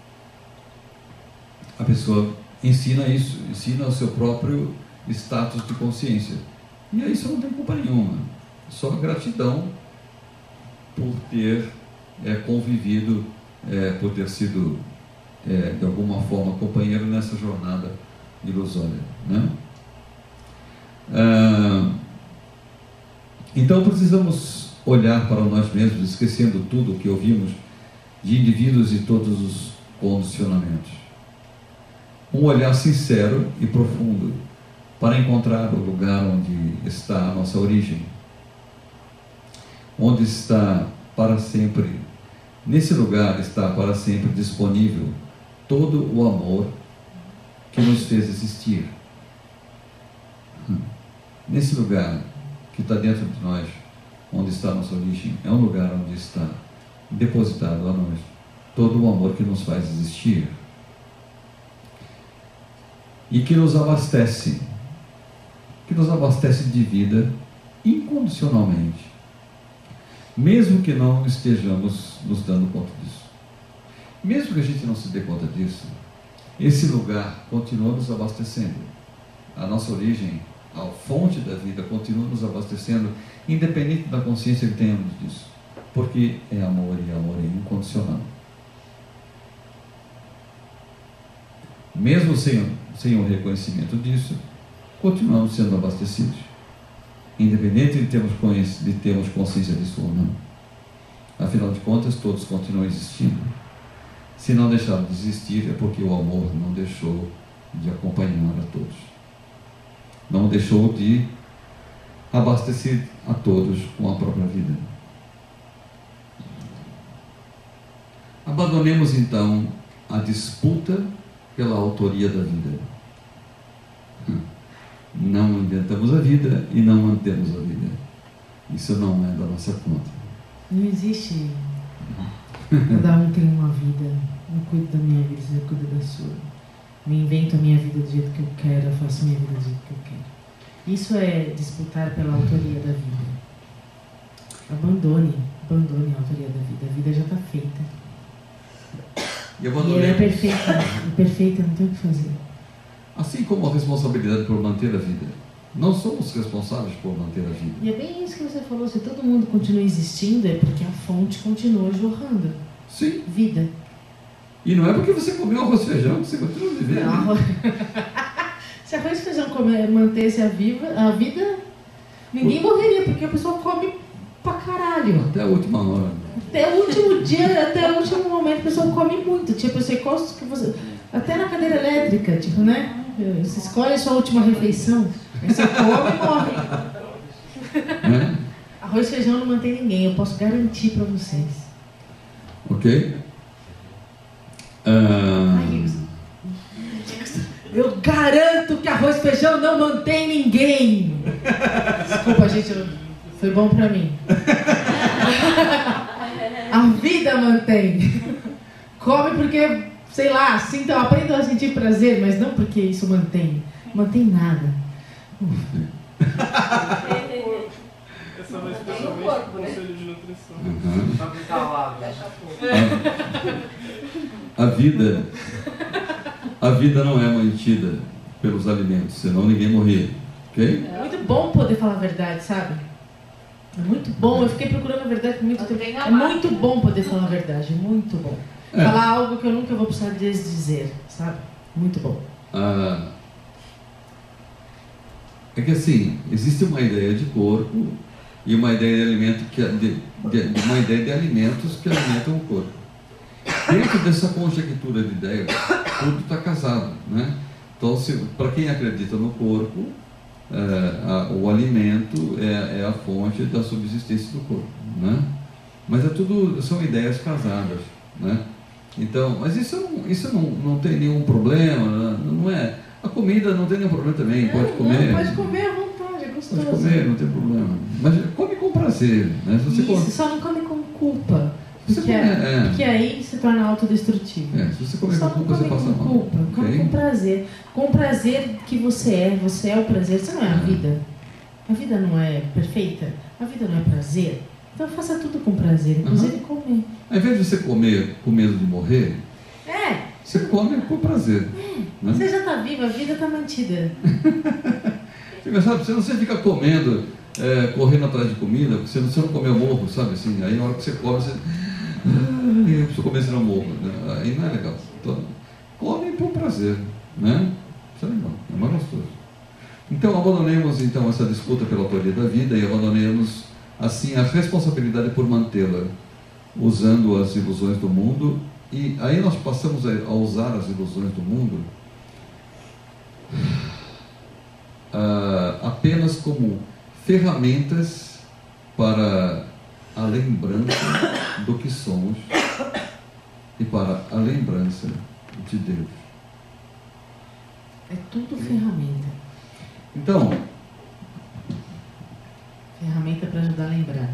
S1: A pessoa ensina isso, ensina o seu próprio status de consciência. E aí isso não tem culpa nenhuma, só gratidão por ter é, convivido, é, por ter sido é, de alguma forma companheiro nessa jornada ilusória, né? Ah, então precisamos olhar para nós mesmos, esquecendo tudo o que ouvimos de indivíduos e todos os condicionamentos. Um olhar sincero e profundo para encontrar o lugar onde está a nossa origem, onde está para sempre, nesse lugar está para sempre disponível todo o amor que nos fez existir. Nesse lugar que está dentro de nós, onde está a nossa origem, é um lugar onde está depositado a nós todo o amor que nos faz existir e que nos abastece, que nos abastece de vida incondicionalmente, mesmo que não estejamos nos dando conta disso. Mesmo que a gente não se dê conta disso, esse lugar continua nos abastecendo. A nossa origem, a fonte da vida, continua nos abastecendo, independente da consciência que tenhamos disso, porque é amor e amor é incondicional. Mesmo sem, sem o reconhecimento disso, continuamos sendo abastecidos, independente de termos, de termos consciência disso ou não. Afinal de contas, todos continuam existindo. Se não deixaram de existir, é porque o amor não deixou de acompanhar a todos, não deixou de abastecer a todos com a própria vida. Abandonemos então a disputa pela autoria da vida. Não inventamos a vida e não mantemos a vida. Isso não é da nossa conta.
S2: Não existe. Cada um tem uma vida. Eu cuido da minha vida, você cuida da sua. Eu invento a minha vida do jeito que eu quero, eu faço a minha vida do jeito que eu quero. Isso é disputar pela autoria da vida. Abandone, abandone a autoria da vida. A vida já está feita.
S1: E,
S2: e ela é perfeita. É perfeita, não tem o que fazer.
S1: Assim como a responsabilidade por manter a vida. Não somos responsáveis por manter a vida.
S2: E é bem isso que você falou. Se todo mundo continua existindo, é porque a fonte continua jorrando.
S1: Sim.
S2: Vida.
S1: E não é porque você comeu arroz e feijão que você continua vivendo.
S2: Não, arroz... Se arroz e feijão comer, mantesse a, viva, a vida, ninguém morreria, porque a pessoa come pra caralho.
S1: Até a última hora.
S2: Até o último dia, até o último momento, a pessoa come muito. Tipo, você gosta que você... Até na cadeira elétrica, tipo, né? Você escolhe a sua última refeição, aí você come e morre.
S1: É?
S2: Arroz e feijão não mantém ninguém, eu posso garantir pra vocês.
S1: Ok? Ah...
S2: Meu garanto que arroz e feijão não mantém ninguém. Desculpa, gente, eu- foi bom pra mim. A vida mantém. Come porque, sei lá, sinta, aprendam a sentir prazer, mas não porque isso mantém. Mantém nada.
S4: Essa vai especialmente pro conselho de nutrição.
S1: Uhum.
S4: Tá calado.
S1: A vida, a vida não é mantida pelos alimentos, senão ninguém morria, ok?
S2: É muito bom poder falar a verdade, sabe? É muito bom. Eu fiquei procurando a verdade por muito tempo. É muito bom poder falar a verdade, muito bom.
S1: É.
S2: Falar algo que eu nunca vou precisar desdizer, sabe? Muito bom.
S1: Ah, é que assim, existe uma ideia de corpo e uma ideia de alimento que de, de, de uma ideia de alimentos que alimentam o corpo. Dentro dessa conjectura de ideias, tudo está casado, né? Então, para quem acredita no corpo, é, a, o alimento é, é a fonte da subsistência do corpo, né? Mas é tudo, são ideias casadas, né? Então, mas isso, não, isso não, não tem nenhum problema, não é? A comida não tem nenhum problema também, pode comer.
S2: Não, pode comer à vontade, é gostoso.
S1: Pode comer, não tem problema. Mas come com prazer, né? Se você
S2: Isso,
S1: come,
S2: só não come com culpa.
S1: Você
S2: Porque,
S1: come, é.
S2: porque aí se torna autodestrutivo.
S1: é, se você comer
S2: Só
S1: com
S2: não
S1: culpa,
S2: come
S1: você passa
S2: com
S1: mal.
S2: culpa, come
S1: ok?
S2: com prazer. Com o prazer que você é, você é o prazer, você não é a vida. A vida não é perfeita, a vida não é prazer. Então faça tudo com prazer, inclusive
S1: Uhum.
S2: comer.
S1: Ao invés de você comer com medo de morrer,
S2: É,
S1: você come com prazer. Né?
S2: você já está vivo, a vida está mantida.
S1: Fica, sabe, você não você fica comendo, é, correndo atrás de comida, porque você não, você não come, eu morro, sabe assim? Aí na hora que você come, você. Ah, eu preciso comer, senão eu morro. Né? Aí não é legal. Então, come por prazer, né? Isso é legal, é mais gostoso. Então abandonemos então essa disputa pela autoria da vida e abandonemos assim a responsabilidade por mantê-la, usando as ilusões do mundo. E aí nós passamos a, a usar as ilusões do mundo ah, apenas como ferramentas para a lembrança do que somos e para a lembrança de Deus.
S2: É tudo ferramenta.
S1: Então,
S2: Ferramenta para ajudar a lembrar.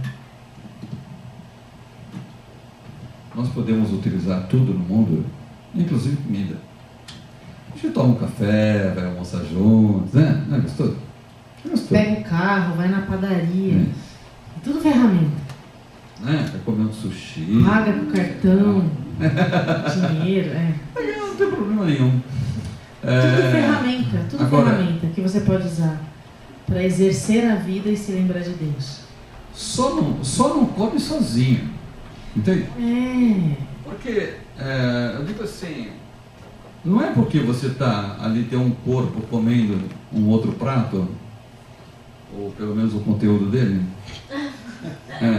S1: nós podemos utilizar tudo no mundo, inclusive comida. A gente toma um café, vai almoçar juntos, né? Não é gostoso? É gostoso.
S2: Pega o carro, vai na padaria.
S1: É.
S2: É tudo ferramenta.
S1: Né? Vai comer um sushi.
S2: Paga com cartão, dinheiro, é.
S1: Não tem problema nenhum.
S2: Tudo
S1: É,
S2: ferramenta, tudo
S1: agora-
S2: ferramenta que você pode usar para exercer a vida e se lembrar de Deus.
S1: Só não, só não come sozinho. Entende?
S2: É.
S1: Porque, é, eu digo assim, não é porque você está ali, tem um corpo comendo um outro prato, ou pelo menos o conteúdo dele. É.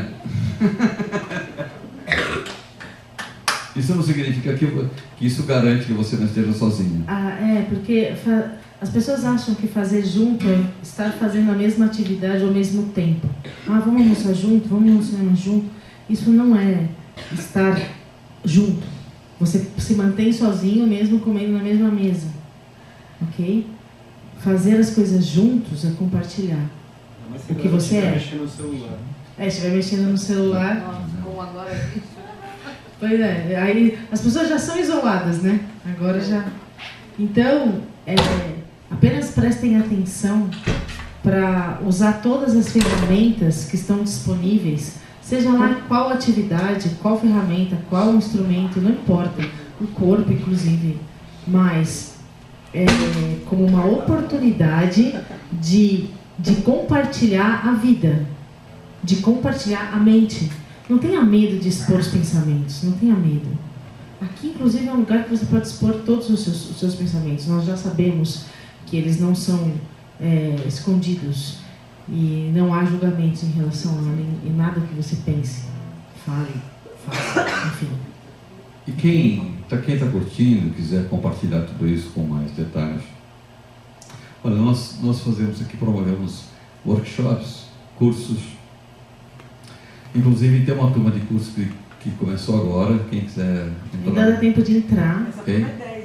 S1: Isso não significa que, que isso garante que você não esteja sozinho.
S2: Ah, é, porque fa- as pessoas acham que fazer junto é estar fazendo a mesma atividade ao mesmo tempo. Ah, vamos almoçar junto, vamos no cinema junto. Isso não é estar junto. Você se mantém sozinho mesmo comendo na mesma mesa. Ok? Fazer as coisas juntos é compartilhar o que você é.
S4: Mexer no celular.
S2: É, se estiver mexendo no celular.
S7: Nossa, como agora é isso.
S2: Pois é, aí as pessoas já são isoladas, né? Agora já. Então, é, apenas prestem atenção para usar todas as ferramentas que estão disponíveis, seja lá qual atividade, qual ferramenta, qual instrumento, não importa, o corpo inclusive, mas é, como uma oportunidade de, de compartilhar a vida, de compartilhar a mente. Não tenha medo de expor os pensamentos, não tenha medo. Aqui, inclusive, é um lugar que você pode expor todos os seus, os seus pensamentos. Nós já sabemos que eles não são é, escondidos e não há julgamentos em relação a nem- em nada que você pense, fale, faça, enfim.
S1: E quem está quem tá curtindo, quiser compartilhar tudo isso com mais detalhes, olha, nós, nós fazemos aqui, promovemos workshops, cursos. Inclusive tem uma turma de curso que, que começou agora, quem quiser
S2: Ainda dá
S1: entrar.
S2: tempo de entrar.
S1: Ok?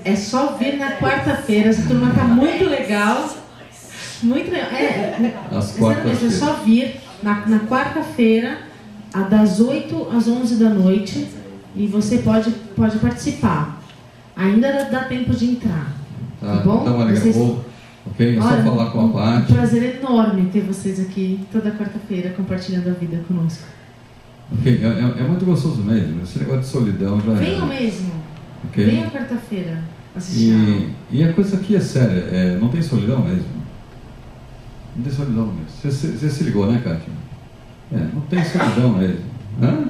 S2: É só vir na quarta-feira, essa turma tá muito legal. Muito legal. É, é,
S1: As
S2: exatamente, é só vir na, na quarta-feira, a das oito às onze da noite, e você pode, pode participar. Ainda dá, dá tempo de entrar.
S1: Tá,
S2: tá bom?
S1: Então, Maria,
S2: Vocês...
S1: vou, ok? É só
S2: Olha,
S1: falar com a Paty.
S2: Um prazer enorme ter vocês aqui toda quarta-feira compartilhando a vida conosco.
S1: Ok, é, é, é muito gostoso mesmo. Esse negócio de solidão já é.
S2: Venham mesmo.
S1: Okay?
S2: Venham quarta-feira assistir.
S1: E, e a coisa aqui é séria, é, não tem solidão mesmo. Não tem solidão mesmo. Você, você, você se ligou, né, Kátia? É, não tem solidão mesmo. Hã?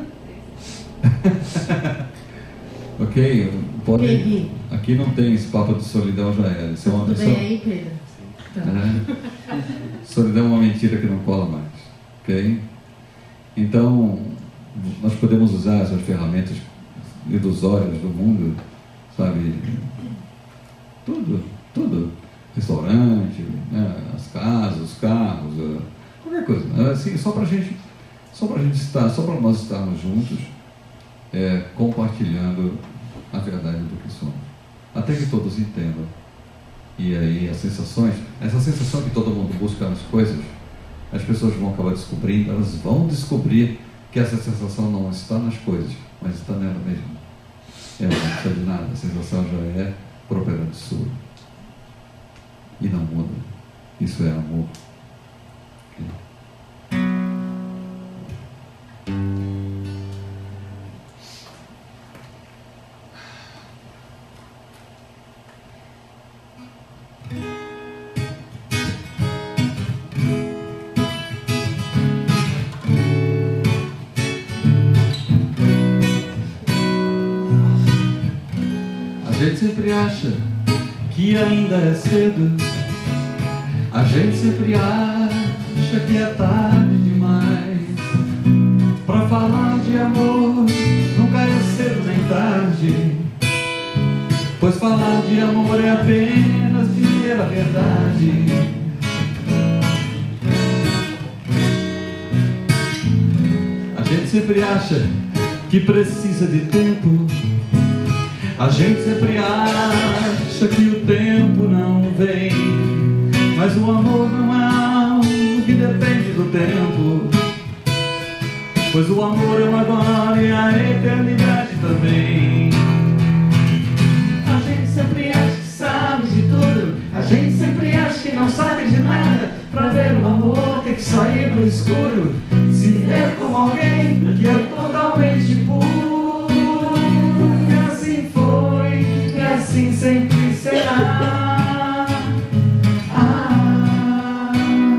S1: Ok? Pode,
S2: okay,
S1: aqui não tem esse papo de solidão, já era. Isso é uma
S2: Tudo
S1: pessoa.
S2: bem aí, Pedro? Tá.
S1: É. Solidão é uma mentira que não cola mais. Ok? Então, nós podemos usar essas ferramentas ilusórias do mundo, sabe? Tudo, tudo. Restaurante, né? As casas, os carros, qualquer coisa. Assim, só para gente, só para gente estar, só para nós estarmos juntos, é, compartilhando a verdade do que somos, até que todos entendam. E aí as sensações, essa sensação que todo mundo busca nas coisas, as pessoas vão acabar descobrindo, elas vão descobrir que essa sensação não está nas coisas, mas está nela mesma. Ela não precisa de nada, a sensação já é propriedade sua. E não muda. Isso é amor. A gente sempre acha que ainda é cedo. A gente sempre acha que é tarde demais. Pra falar de amor nunca é cedo nem tarde, pois falar de amor é apenas dizer a verdade. A gente sempre acha que precisa de tempo. A gente sempre acha que o tempo não vem, mas o amor não é algo que depende do tempo, pois o amor é o agora e a eternidade também. A gente sempre acha que sabe de tudo, a gente sempre acha que não sabe de nada. Pra ver o amor tem que sair do escuro, se ver como alguém que é totalmente puro. Assim sempre será. Ah,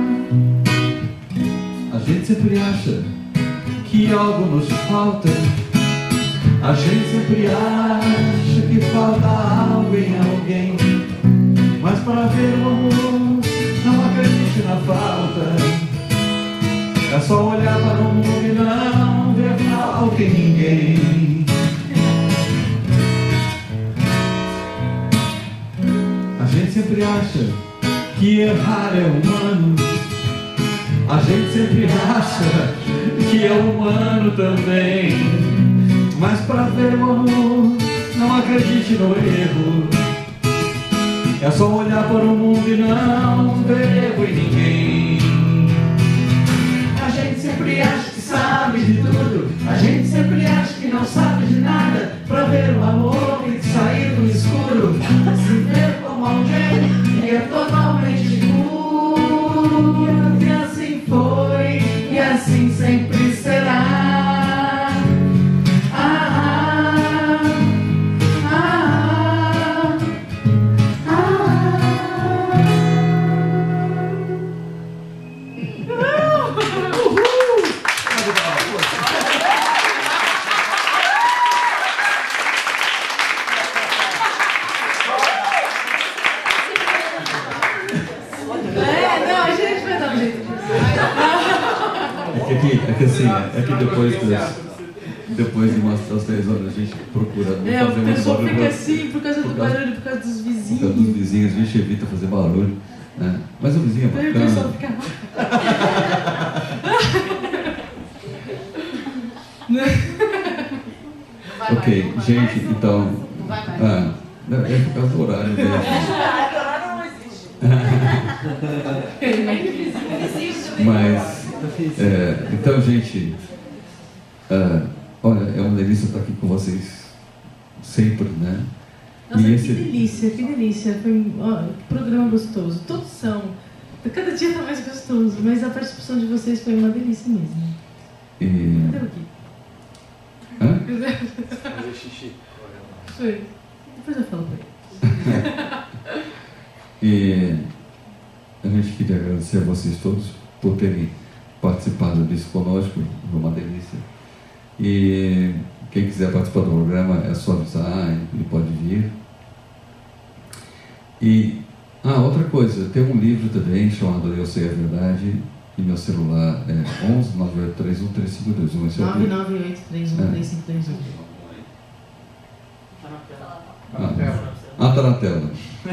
S1: a gente sempre acha que algo nos falta. A gente sempre acha que falta algo em alguém, mas para ver o amor não acredite na falta. É só olhar para o mundo e não ver falta em ninguém. A gente sempre acha que errar é humano. A gente sempre acha que é humano também, mas para ver o amor não acredite no erro. É só olhar para o mundo e não ver erro em ninguém. A gente sempre acha que sabe de tudo, a gente sempre acha que não sabe de nada. Para ver o amor tem que sair do escuro, se ver como alguém que é totalmente puro. E assim foi, e assim sempre será. Ah, ah, ah, É que assim, é que depois, das, depois de umas das três horas a gente procura não
S2: É,
S1: fazer
S2: o
S1: muito
S2: pessoal
S1: barulho.
S2: fica assim por causa
S1: por
S2: do
S1: causa,
S2: barulho, por causa dos vizinhos.
S1: Por causa dos vizinhos, a gente evita fazer barulho, né? Mas o vizinho é
S2: Aí o pessoal
S1: bacana.
S2: fica...
S1: Ok, gente, então. Ah, Não, é por causa do horário dele.
S8: O horário não existe.
S1: Mas, é, então, gente, é, olha, é uma delícia estar aqui com vocês sempre, né?
S2: Nossa,
S1: E
S2: que
S1: esse-
S2: delícia, que delícia. Foi ó, que programa gostoso. Todos são. Cada dia tá mais gostoso, mas a participação de vocês foi uma delícia mesmo.
S1: E...
S2: Cadê o Gui?
S1: Hã?
S4: Fazer xixi.
S2: Foi. Depois eu falo pra ele.
S1: E a gente queria agradecer a vocês todos por terem participado disso conosco, foi uma delícia. E quem quiser participar do programa é só avisar, ele pode vir. E, ah, outra coisa, tem um livro também chamado Eu Sei a Verdade, e meu celular é onze nove oito três um três cinco dois um. Esse é o
S2: nove
S1: livro.
S2: nove oito três um três cinco dois um.
S1: Ah, ah, tá na tela.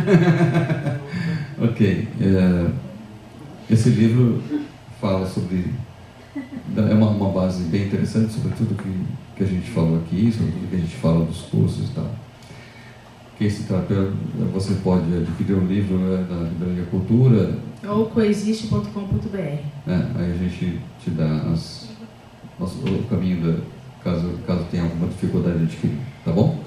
S1: Ok. É, esse livro fala sobre. É uma, uma base bem interessante sobre tudo que, que a gente falou aqui, sobre tudo que a gente fala dos cursos e tal. Quem se trata, você pode adquirir o livro né, na Livraria Cultura.
S2: Ou coexiste ponto com ponto br.
S1: É, aí a gente te dá as, as, o caminho da, caso, caso tenha alguma dificuldade de adquirir, tá bom?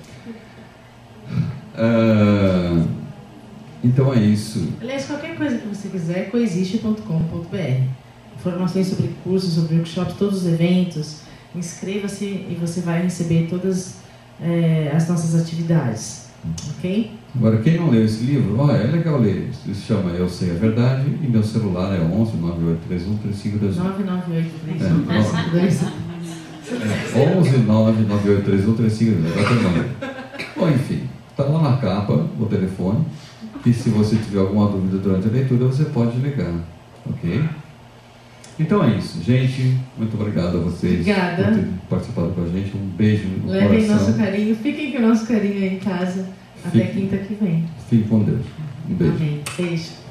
S1: Ah, então é isso.
S2: Aliás, qualquer coisa que você quiser, coexiste ponto com ponto br. Informações sobre cursos, sobre workshops, todos os eventos. Inscreva-se e você vai receber todas eh, as nossas atividades. Ok?
S1: Agora, quem não leu esse livro, ó, é legal ler. Ele se chama Eu Sei a Verdade e meu celular é onze nove oito três um três cinco dois um.
S2: nove nove oito três um três cinco dois um.
S1: onze nove nove oito três um três cinco dois um. Bom, enfim, está lá na capa o telefone. E se você tiver alguma dúvida durante a leitura, você pode ligar. Ok? Então é isso, gente. Muito obrigado a vocês
S2: Obrigada.
S1: por terem participado com a gente. Um beijo no
S2: Levem
S1: coração.
S2: nosso carinho, fiquem com o nosso carinho aí em casa. Até
S1: Fique-
S2: quinta que vem.
S1: Fique com Deus. Um beijo.
S2: Amém. Beijo.